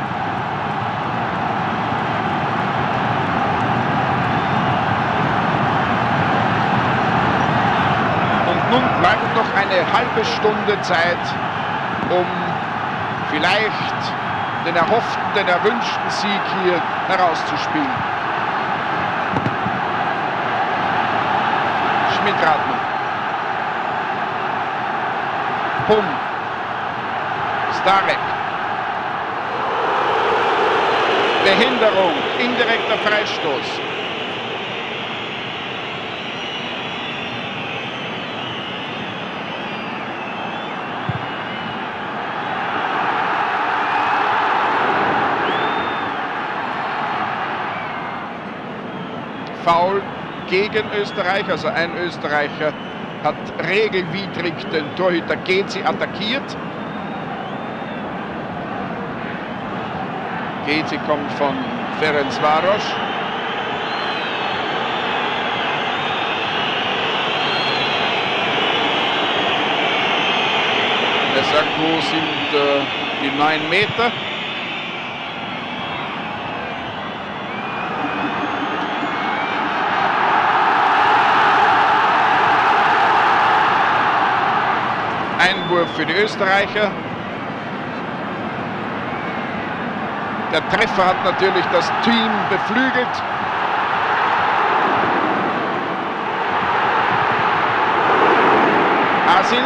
Nun bleibt noch eine halbe Stunde Zeit, um vielleicht den erhofften, den erwünschten Sieg hier herauszuspielen. Schmidt-Radmann. Pum. Starek. Behinderung, indirekter Freistoß. Foul gegen Österreich, also ein Österreicher hat regelwidrig den Torhüter Gezi attackiert. Gezi kommt von Ferencváros. Er sagt, wo sind äh, die neun Meter? Einwurf für die Österreicher. Der Treffer hat natürlich das Team beflügelt. Hasil.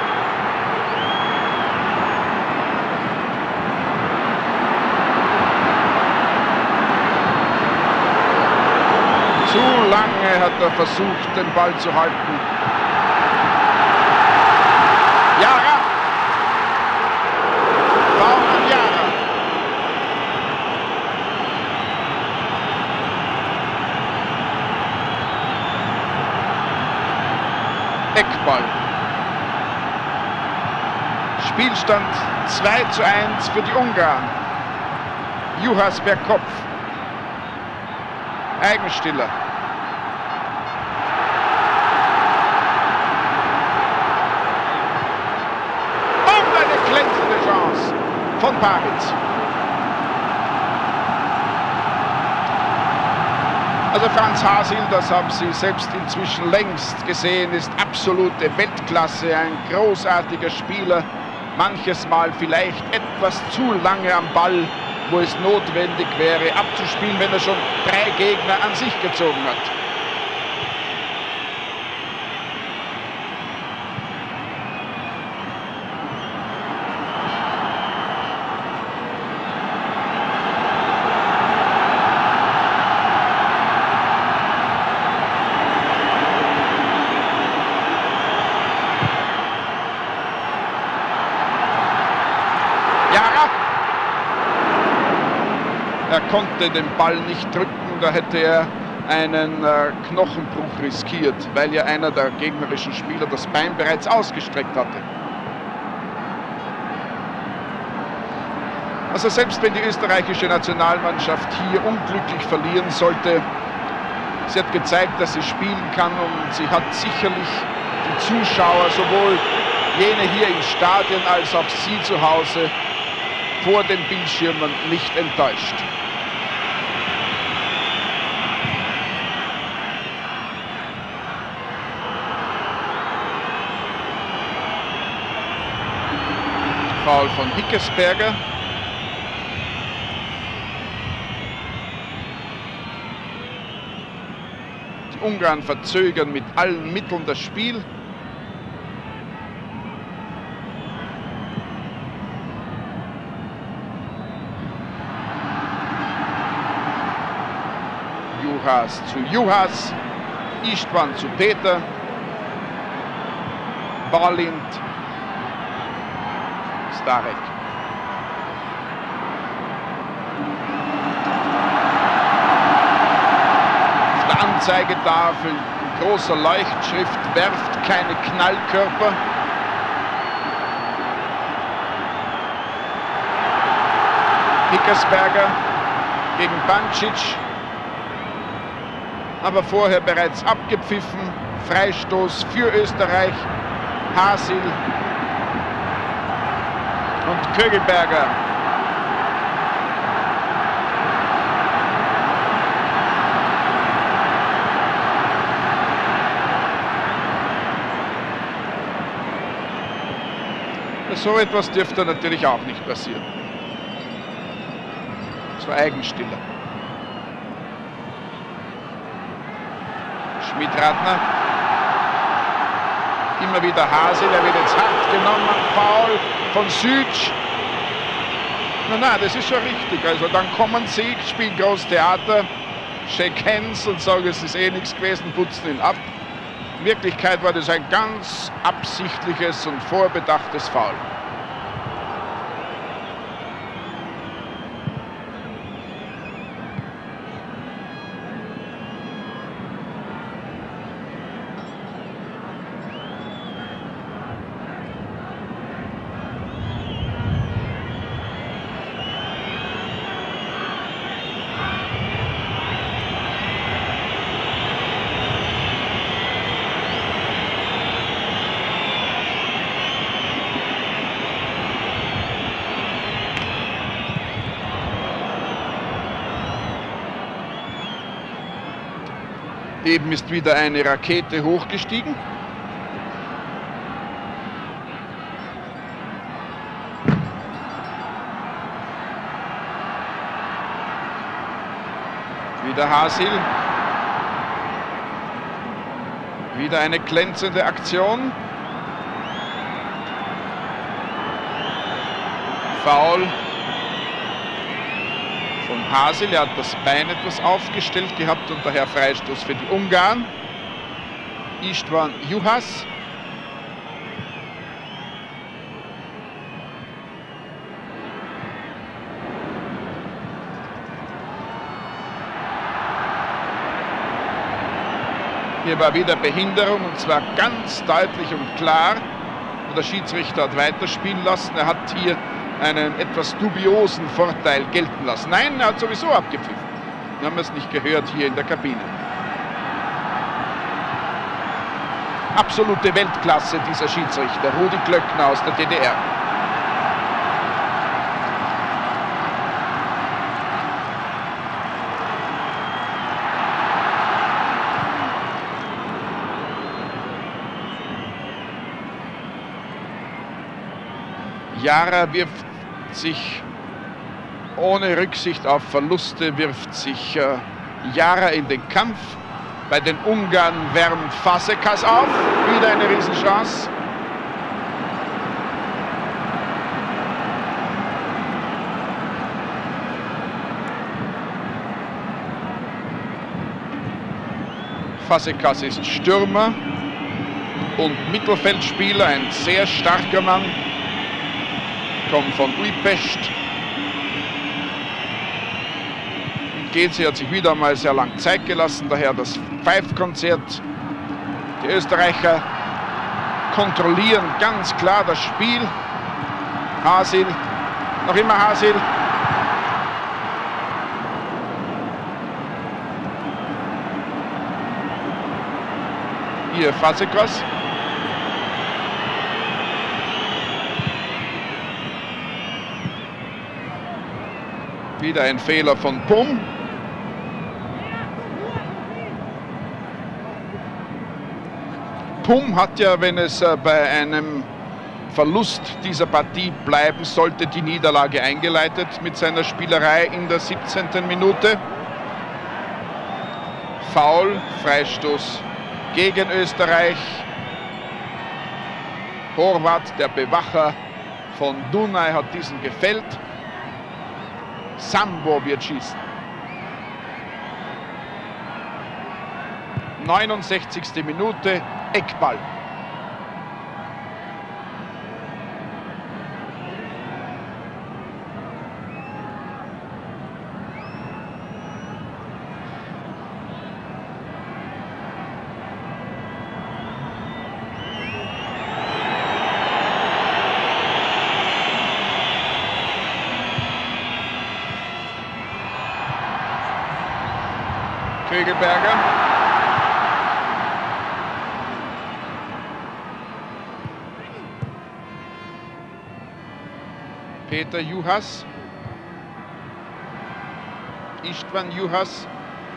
Zu lange hat er versucht, den Ball zu halten. Jara. Foul an Jara. Eckball. Spielstand zwei zu eins für die Ungarn. Juhas per Kopf. Eigenstiller. Glänzende Chance von Paritz. Also Franz Hasil, das haben Sie selbst inzwischen längst gesehen, ist absolute Weltklasse, ein großartiger Spieler. Manches Mal vielleicht etwas zu lange am Ball, wo es notwendig wäre abzuspielen, wenn er schon drei Gegner an sich gezogen hat. Er konnte den Ball nicht drücken, da hätte er einen äh, Knochenbruch riskiert, weil ja einer der gegnerischen Spieler das Bein bereits ausgestreckt hatte. Also selbst wenn die österreichische Nationalmannschaft hier unglücklich verlieren sollte, sie hat gezeigt, dass sie spielen kann und sie hat sicherlich die Zuschauer, sowohl jene hier im Stadion als auch sie zu Hause, vor den Bildschirmen nicht enttäuscht. Foul von Hickesberger. Die Ungarn verzögern mit allen Mitteln das Spiel. Juhas zu Juhas, Istvan zu Peter, Balind, Starek. Auf der Anzeigetafel in großer Leuchtschrift: werft keine Knallkörper. Hickesberger gegen Bancic. Aber vorher bereits abgepfiffen. Freistoß für Österreich. Hasil und Kögelberger. So etwas dürfte natürlich auch nicht passieren. Das war Eigenstiller. Schmidt-Ratner. immer wieder Hasil, er wird jetzt hart genommen, Foul von Sütsch. Na, na, das ist schon richtig. Also dann kommen sie, spielen groß Theater, shake hands und sagen, es ist eh nichts gewesen, putzen ihn ab. In Wirklichkeit war das ein ganz absichtliches und vorbedachtes Foul. Eben ist wieder eine Rakete hochgestiegen. Wieder Hasil. Wieder eine glänzende Aktion. Foul von Hasil, er hat das Bein etwas aufgestellt gehabt und daher Freistoß für die Ungarn. Istvan Juhas. Hier war wieder Behinderung und zwar ganz deutlich und klar. Und der Schiedsrichter hat weiterspielen lassen. Er hat hier einen etwas dubiosen Vorteil gelten lassen. Nein, er hat sowieso abgepfiffen. Wir haben es nicht gehört hier in der Kabine. Absolute Weltklasse dieser Schiedsrichter, Rudi Glöckner aus der D D R. Jara wirft sich ohne Rücksicht auf Verluste, wirft sich äh, Jara in den Kampf. Bei den Ungarn wärmt Fazekas auf. Wieder eine Riesenchance. Fazekas ist Stürmer und Mittelfeldspieler, ein sehr starker Mann. Kommt von Újpest. Gezi hat sich wieder einmal sehr lang Zeit gelassen, daher das Pfeifkonzert. Die Österreicher kontrollieren ganz klar das Spiel. Hasil, noch immer Hasil. Hier Fazekas. Wieder ein Fehler von Pum. Pum hat ja, wenn es bei einem Verlust dieser Partie bleiben sollte, die Niederlage eingeleitet mit seiner Spielerei in der siebzehnten Minute. Foul, Freistoß gegen Österreich. Horvath, der Bewacher von Dunaj, hat diesen gefällt. Sambo wird schießen. neunundsechzigste Minute, Eckball. Kögelberger. Peter Juhas. Istvan Juhas.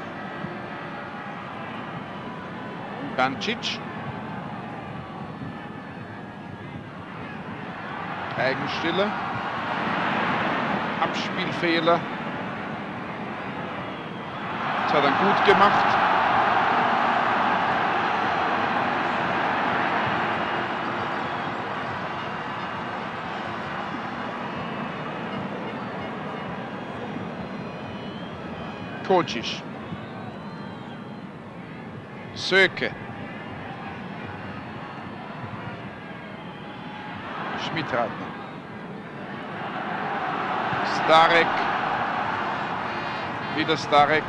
Bancic. Eigenstiller. Abspielfehler. Das hat er gut gemacht. Kocic. Söke. Schmidtratner. Starek. Wieder Starek.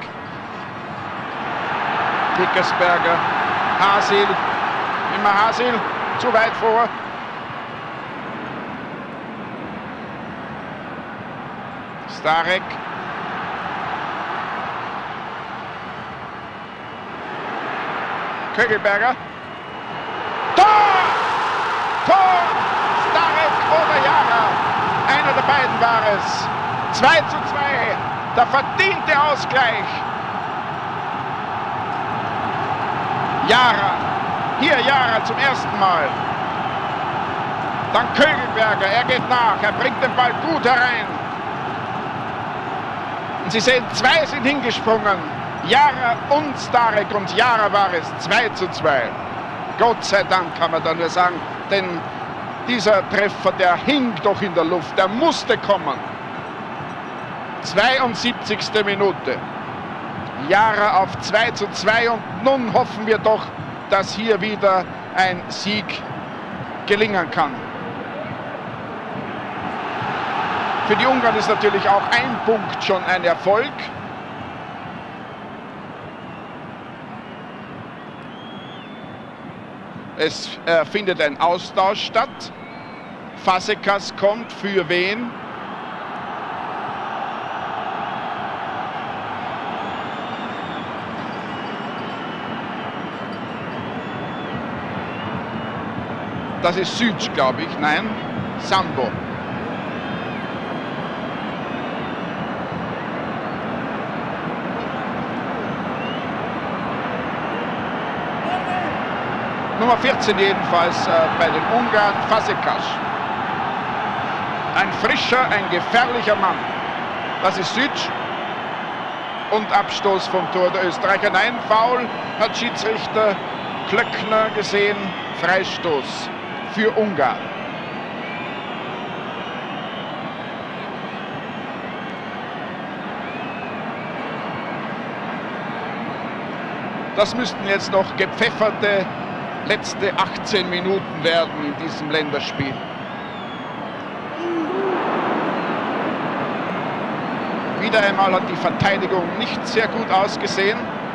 Hickersberger. Hasil. Immer Hasil. Zu weit vor. Starek. Kögelberger. Tor! Tor! Starek oder Jara. Einer der beiden war es. zwei zu zwei. Der verdiente Ausgleich. Jara. Hier Jara zum ersten Mal. Dann Kögelberger. Er geht nach. Er bringt den Ball gut herein. Und Sie sehen, zwei sind hingesprungen. Jara und Starek, und Jara war es, zwei zu zwei. Gott sei Dank kann man da nur sagen, denn dieser Treffer, der hing doch in der Luft, der musste kommen. zweiundsiebzigste Minute. Jara auf zwei zu zwei und nun hoffen wir doch, dass hier wieder ein Sieg gelingen kann. Für die Ungarn ist natürlich auch ein Punkt schon ein Erfolg. Es äh, findet ein Austausch statt. Fazekas kommt für wen? Das ist Süd, glaube ich. Nein, Sambo. Nummer vierzehn jedenfalls äh, bei den Ungarn, Fazekas. Ein frischer, ein gefährlicher Mann. Das ist Süd. Und Abstoß vom Tor der Österreicher. Nein, Foul hat Schiedsrichter Klöckner gesehen. Freistoß für Ungarn. Das müssten jetzt noch gepfefferte letzte achtzehn Minuten werden in diesem Länderspiel. Wieder einmal hat die Verteidigung nicht sehr gut ausgesehen.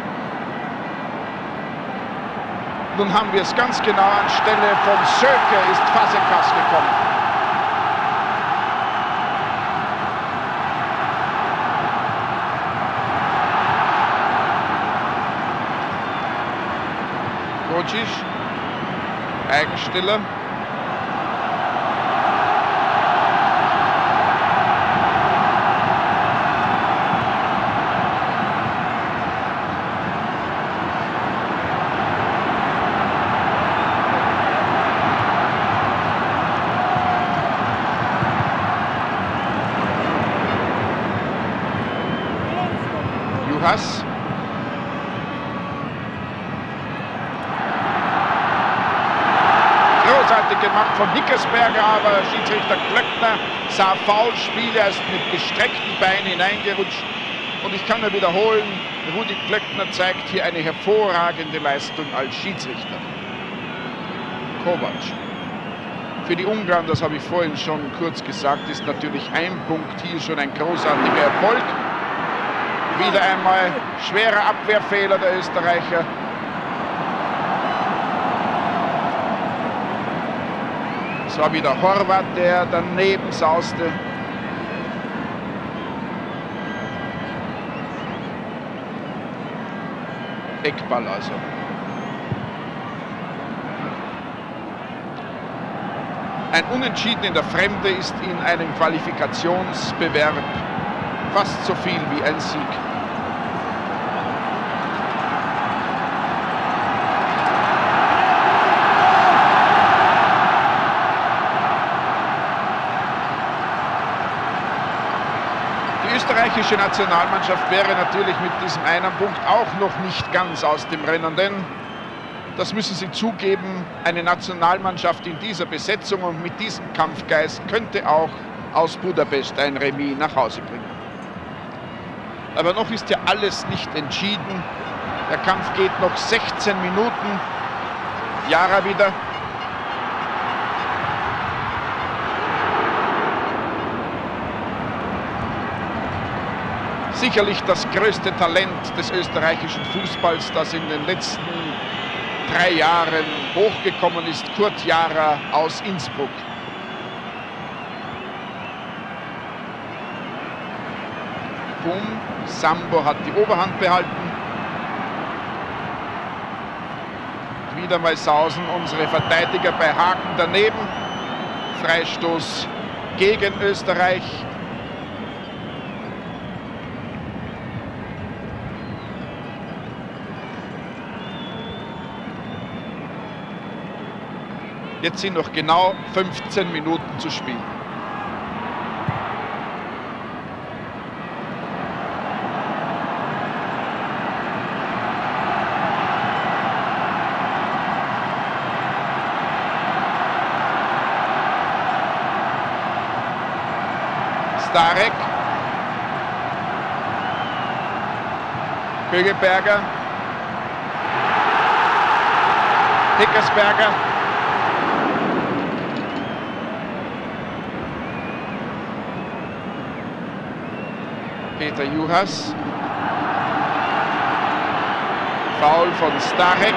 Nun haben wir es ganz genau anstelle von Söke ist Fazekas gekommen. Kocic. Eigenstiller. Juhas. Großartig gemacht von Hickersberger, aber Schiedsrichter Klöckner sah Foulspiel, er ist mit gestreckten Beinen hineingerutscht. Und ich kann nur wiederholen, Rudi Klöckner zeigt hier eine hervorragende Leistung als Schiedsrichter. Kovac. Für die Ungarn, das habe ich vorhin schon kurz gesagt, ist natürlich ein Punkt hier schon ein großartiger Erfolg. Wieder einmal schwerer Abwehrfehler der Österreicher. Es war wieder Horvath, der daneben sauste. Eckball also. Ein Unentschieden in der Fremde ist in einem Qualifikationsbewerb fast so viel wie ein Sieg. Die österreichische Nationalmannschaft wäre natürlich mit diesem einen Punkt auch noch nicht ganz aus dem Rennen, denn das müssen Sie zugeben, eine Nationalmannschaft in dieser Besetzung und mit diesem Kampfgeist könnte auch aus Budapest ein Remis nach Hause bringen. Aber noch ist ja alles nicht entschieden. Der Kampf geht noch sechzehn Minuten. Jara wieder. Sicherlich das größte Talent des österreichischen Fußballs, das in den letzten drei Jahren hochgekommen ist, Kurt Jara aus Innsbruck. Pum, Sambo hat die Oberhand behalten. Wieder mal sausen unsere Verteidiger bei Haken daneben. Freistoß gegen Österreich. Jetzt sind noch genau fünfzehn Minuten zu spielen. Starek. Kögelberger. Hickersberger. Peter Juhas. Foul von Starek.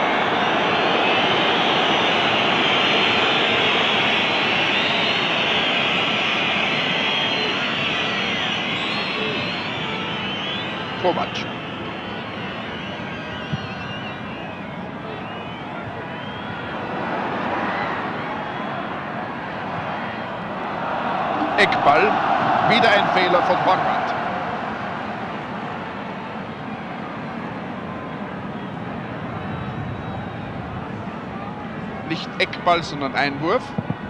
Kovac. Eckball. Wieder ein Fehler von Horvath. Nicht Eckball, sondern Einwurf.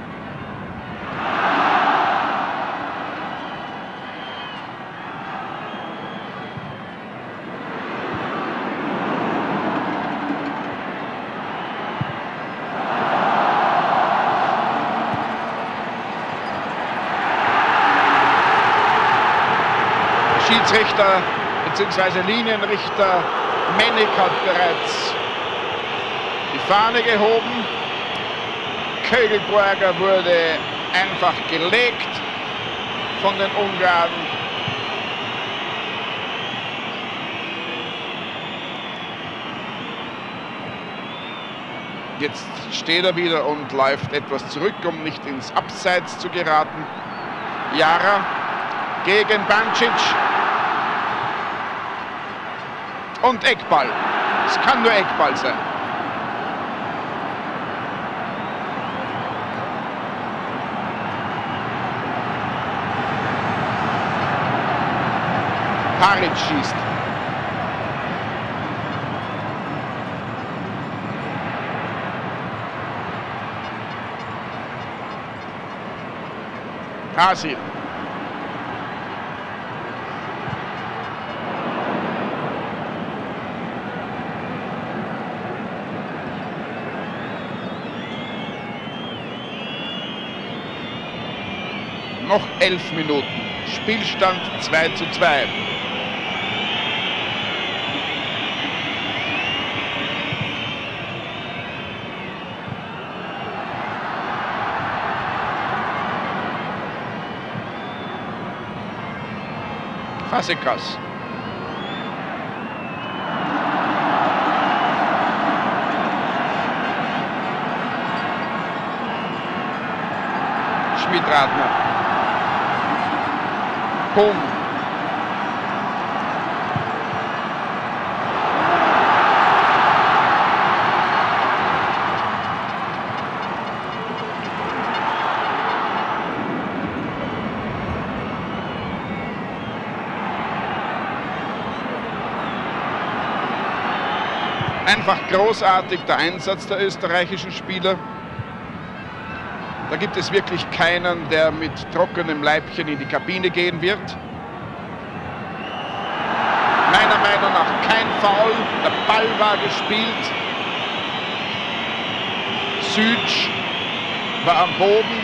Schiedsrichter bzw. Linienrichter Menik hat bereits die Fahne gehoben. Kögelberger wurde einfach gelegt von den Ungarn. Jetzt steht er wieder und läuft etwas zurück, um nicht ins Abseits zu geraten. Jara gegen Bancic. Und Eckball. Es kann nur Eckball sein. Paric schießt. Hasi. Noch elf Minuten. Spielstand zwei zu zwei. Fasekas. Schmidt-Radner. Pum. Einfach großartig der Einsatz der österreichischen Spieler. Da gibt es wirklich keinen, der mit trockenem Leibchen in die Kabine gehen wird. Meiner Meinung nach kein Foul. Der Ball war gespielt. Sütsch war am Boden.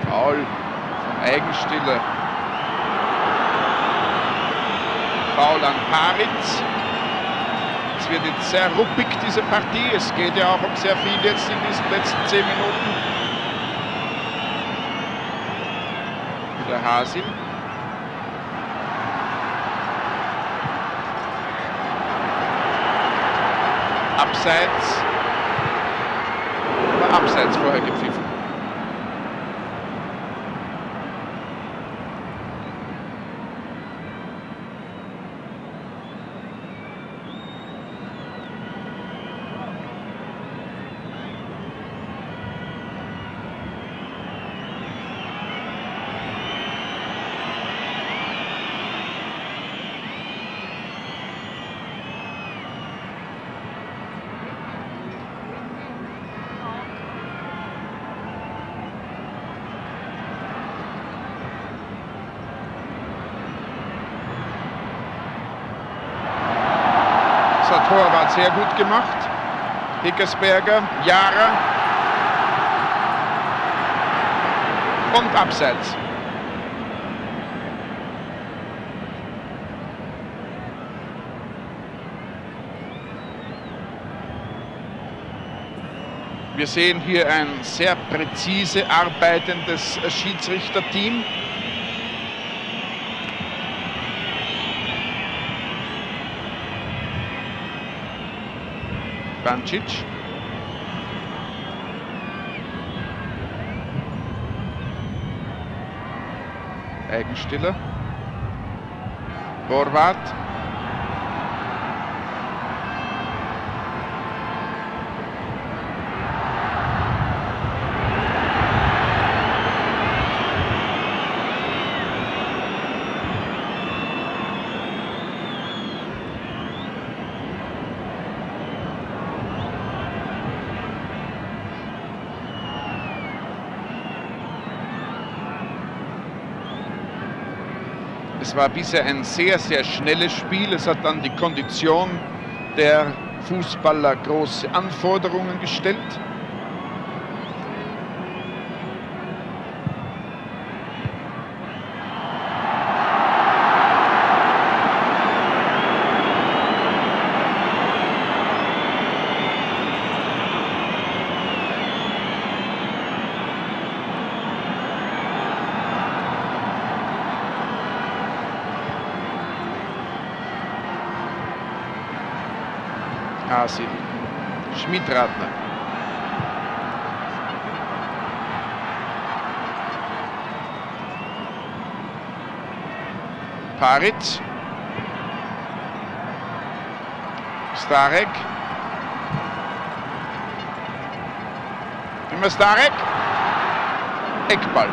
Foul von Eigenstille. Foul an Paritz. Es wird jetzt sehr ruppig, diese Partie. Es geht ja auch um sehr viel jetzt in diesen letzten zehn Minuten. Wieder Hasil. Abseits. Aber abseits vorher gepfiffen. Das Torwart sehr gut gemacht. Hickersberger, Jara und abseits. Wir sehen hier ein sehr präzise arbeitendes Schiedsrichterteam. Bancic. Eigenstille. Horvath. Es war bisher ein sehr, sehr schnelles Spiel. Es hat dann die Kondition der Fußballer große Anforderungen gestellt. Hasil, Schmidratner. Paritz. Starek. Immer Starek. Eckball.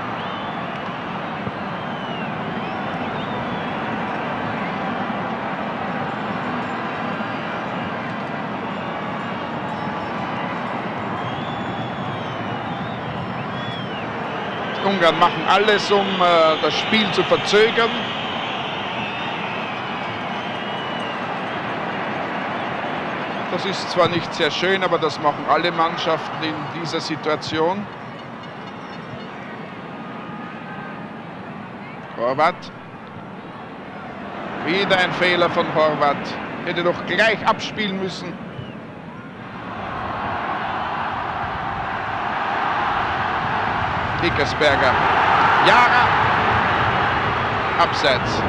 Ungarn machen alles, um äh, das Spiel zu verzögern. Das ist zwar nicht sehr schön, aber das machen alle Mannschaften in dieser Situation. Horvath. Wieder ein Fehler von Horvath. Hätte doch gleich abspielen müssen. Hickersberger. Jara. Abseits.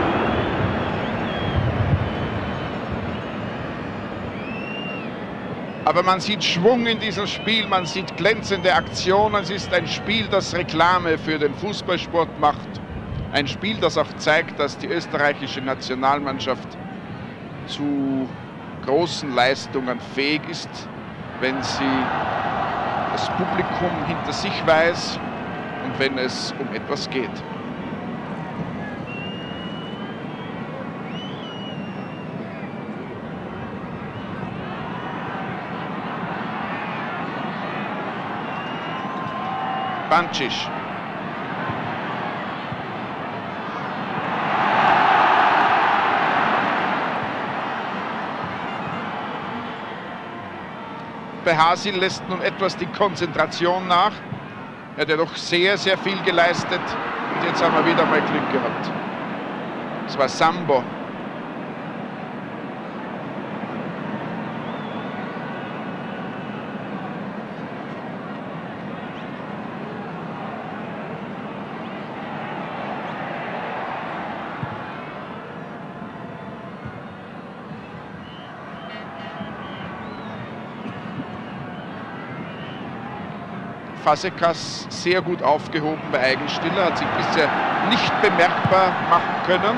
Aber man sieht Schwung in diesem Spiel, man sieht glänzende Aktionen. Es ist ein Spiel, das Reklame für den Fußballsport macht. Ein Spiel, das auch zeigt, dass die österreichische Nationalmannschaft zu großen Leistungen fähig ist, wenn sie das Publikum hinter sich weiß und wenn es um etwas geht. Bancic. Bei Hasil lässt nun etwas die Konzentration nach. Er hat ja doch sehr, sehr viel geleistet. Und jetzt haben wir wieder mal Glück gehabt. Das war Sambo. Fazekas sehr gut aufgehoben bei Eigenstiller, hat sich bisher nicht bemerkbar machen können.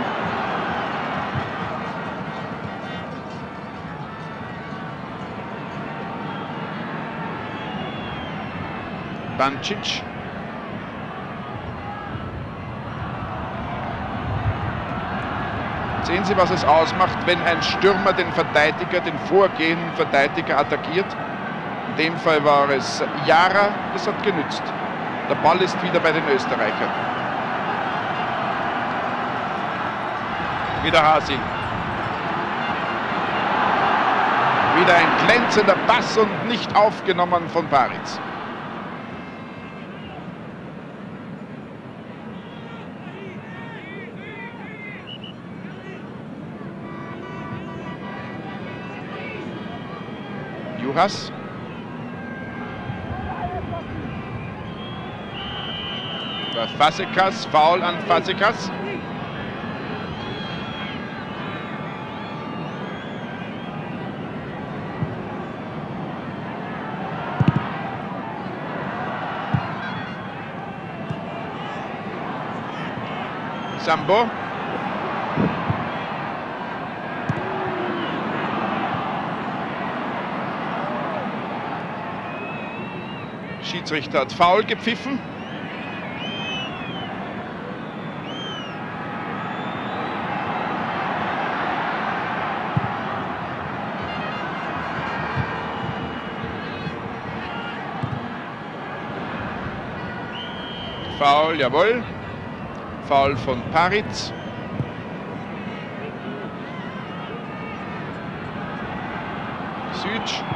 Bancic. Sehen Sie, was es ausmacht, wenn ein Stürmer den Verteidiger, den vorgehenden Verteidiger attackiert. In dem Fall war es Jara, das hat genützt. Der Ball ist wieder bei den Österreichern. Wieder Hasil. Wieder ein glänzender Pass und nicht aufgenommen von Paritz. Juhas. Fazekas, Foul an Fazekas. Sambo. Schiedsrichter hat Foul gepfiffen. Foul, jawohl. Foul von Paritz. Süd.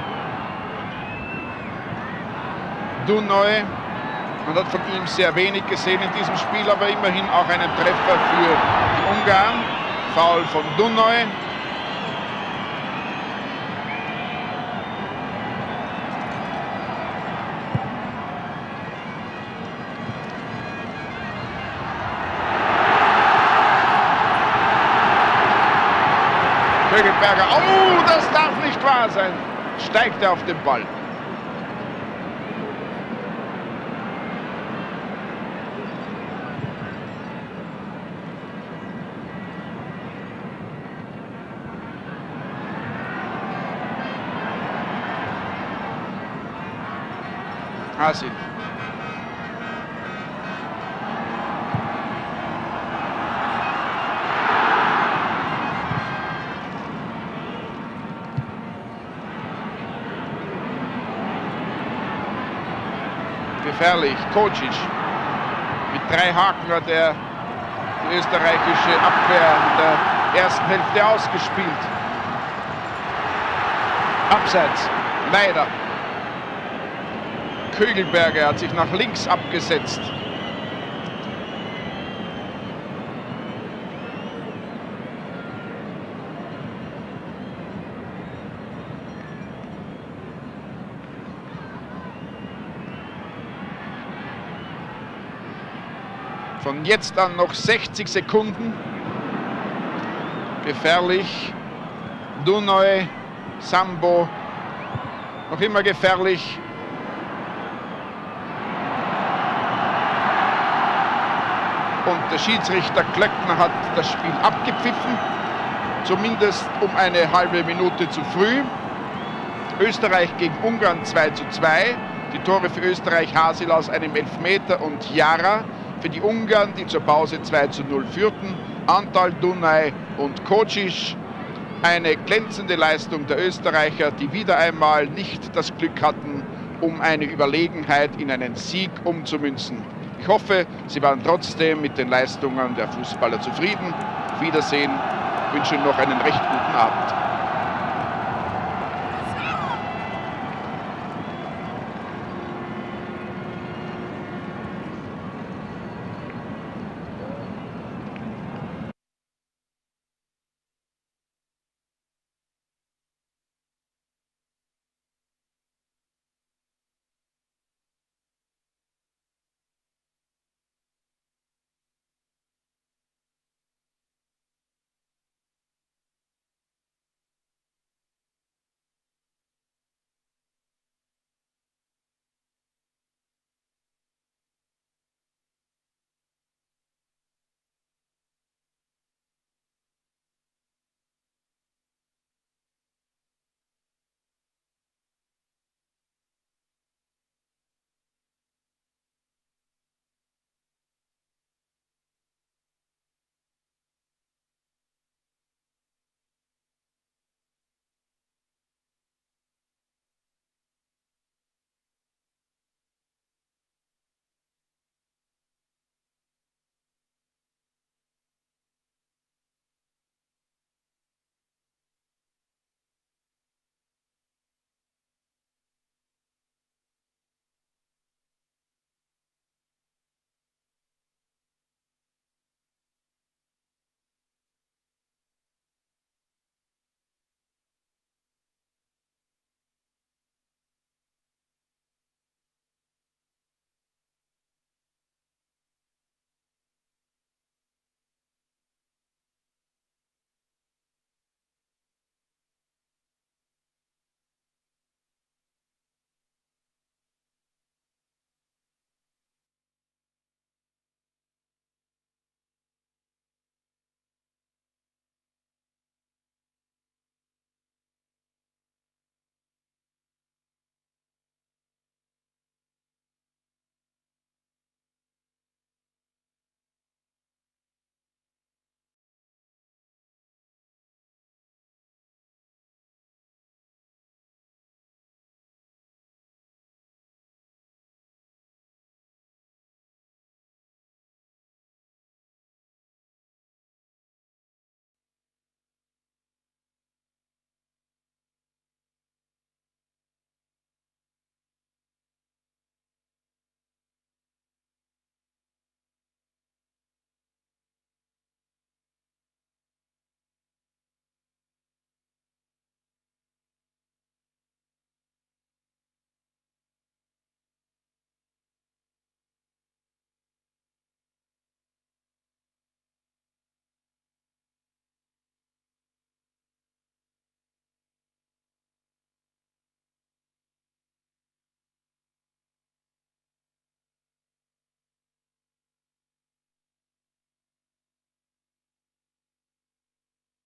Dunoy. Man hat von ihm sehr wenig gesehen in diesem Spiel, aber immerhin auch einen Treffer für die Ungarn. Foul von Dunoy. Kögelberger, oh, das darf nicht wahr sein, steigt er auf den Ball. Hasil. Gefährlich, Kocic. Mit drei Haken hat er die österreichische Abwehr in der ersten Hälfte ausgespielt. Abseits, leider. Kögelberger hat sich nach links abgesetzt. Von jetzt an noch sechzig Sekunden. Gefährlich. Dunoy, Sambo. Noch immer gefährlich. Und der Schiedsrichter Klöckner hat das Spiel abgepfiffen. Zumindest um eine halbe Minute zu früh. Österreich gegen Ungarn zwei zu zwei. Die Tore für Österreich Hasil aus einem Elfmeter und Jara. Für die Ungarn, die zur Pause zwei zu null führten, Antal, Dunay und Kocic. Eine glänzende Leistung der Österreicher, die wieder einmal nicht das Glück hatten, um eine Überlegenheit in einen Sieg umzumünzen. Ich hoffe, Sie waren trotzdem mit den Leistungen der Fußballer zufrieden. Auf Wiedersehen, ich wünsche noch einen recht guten Abend.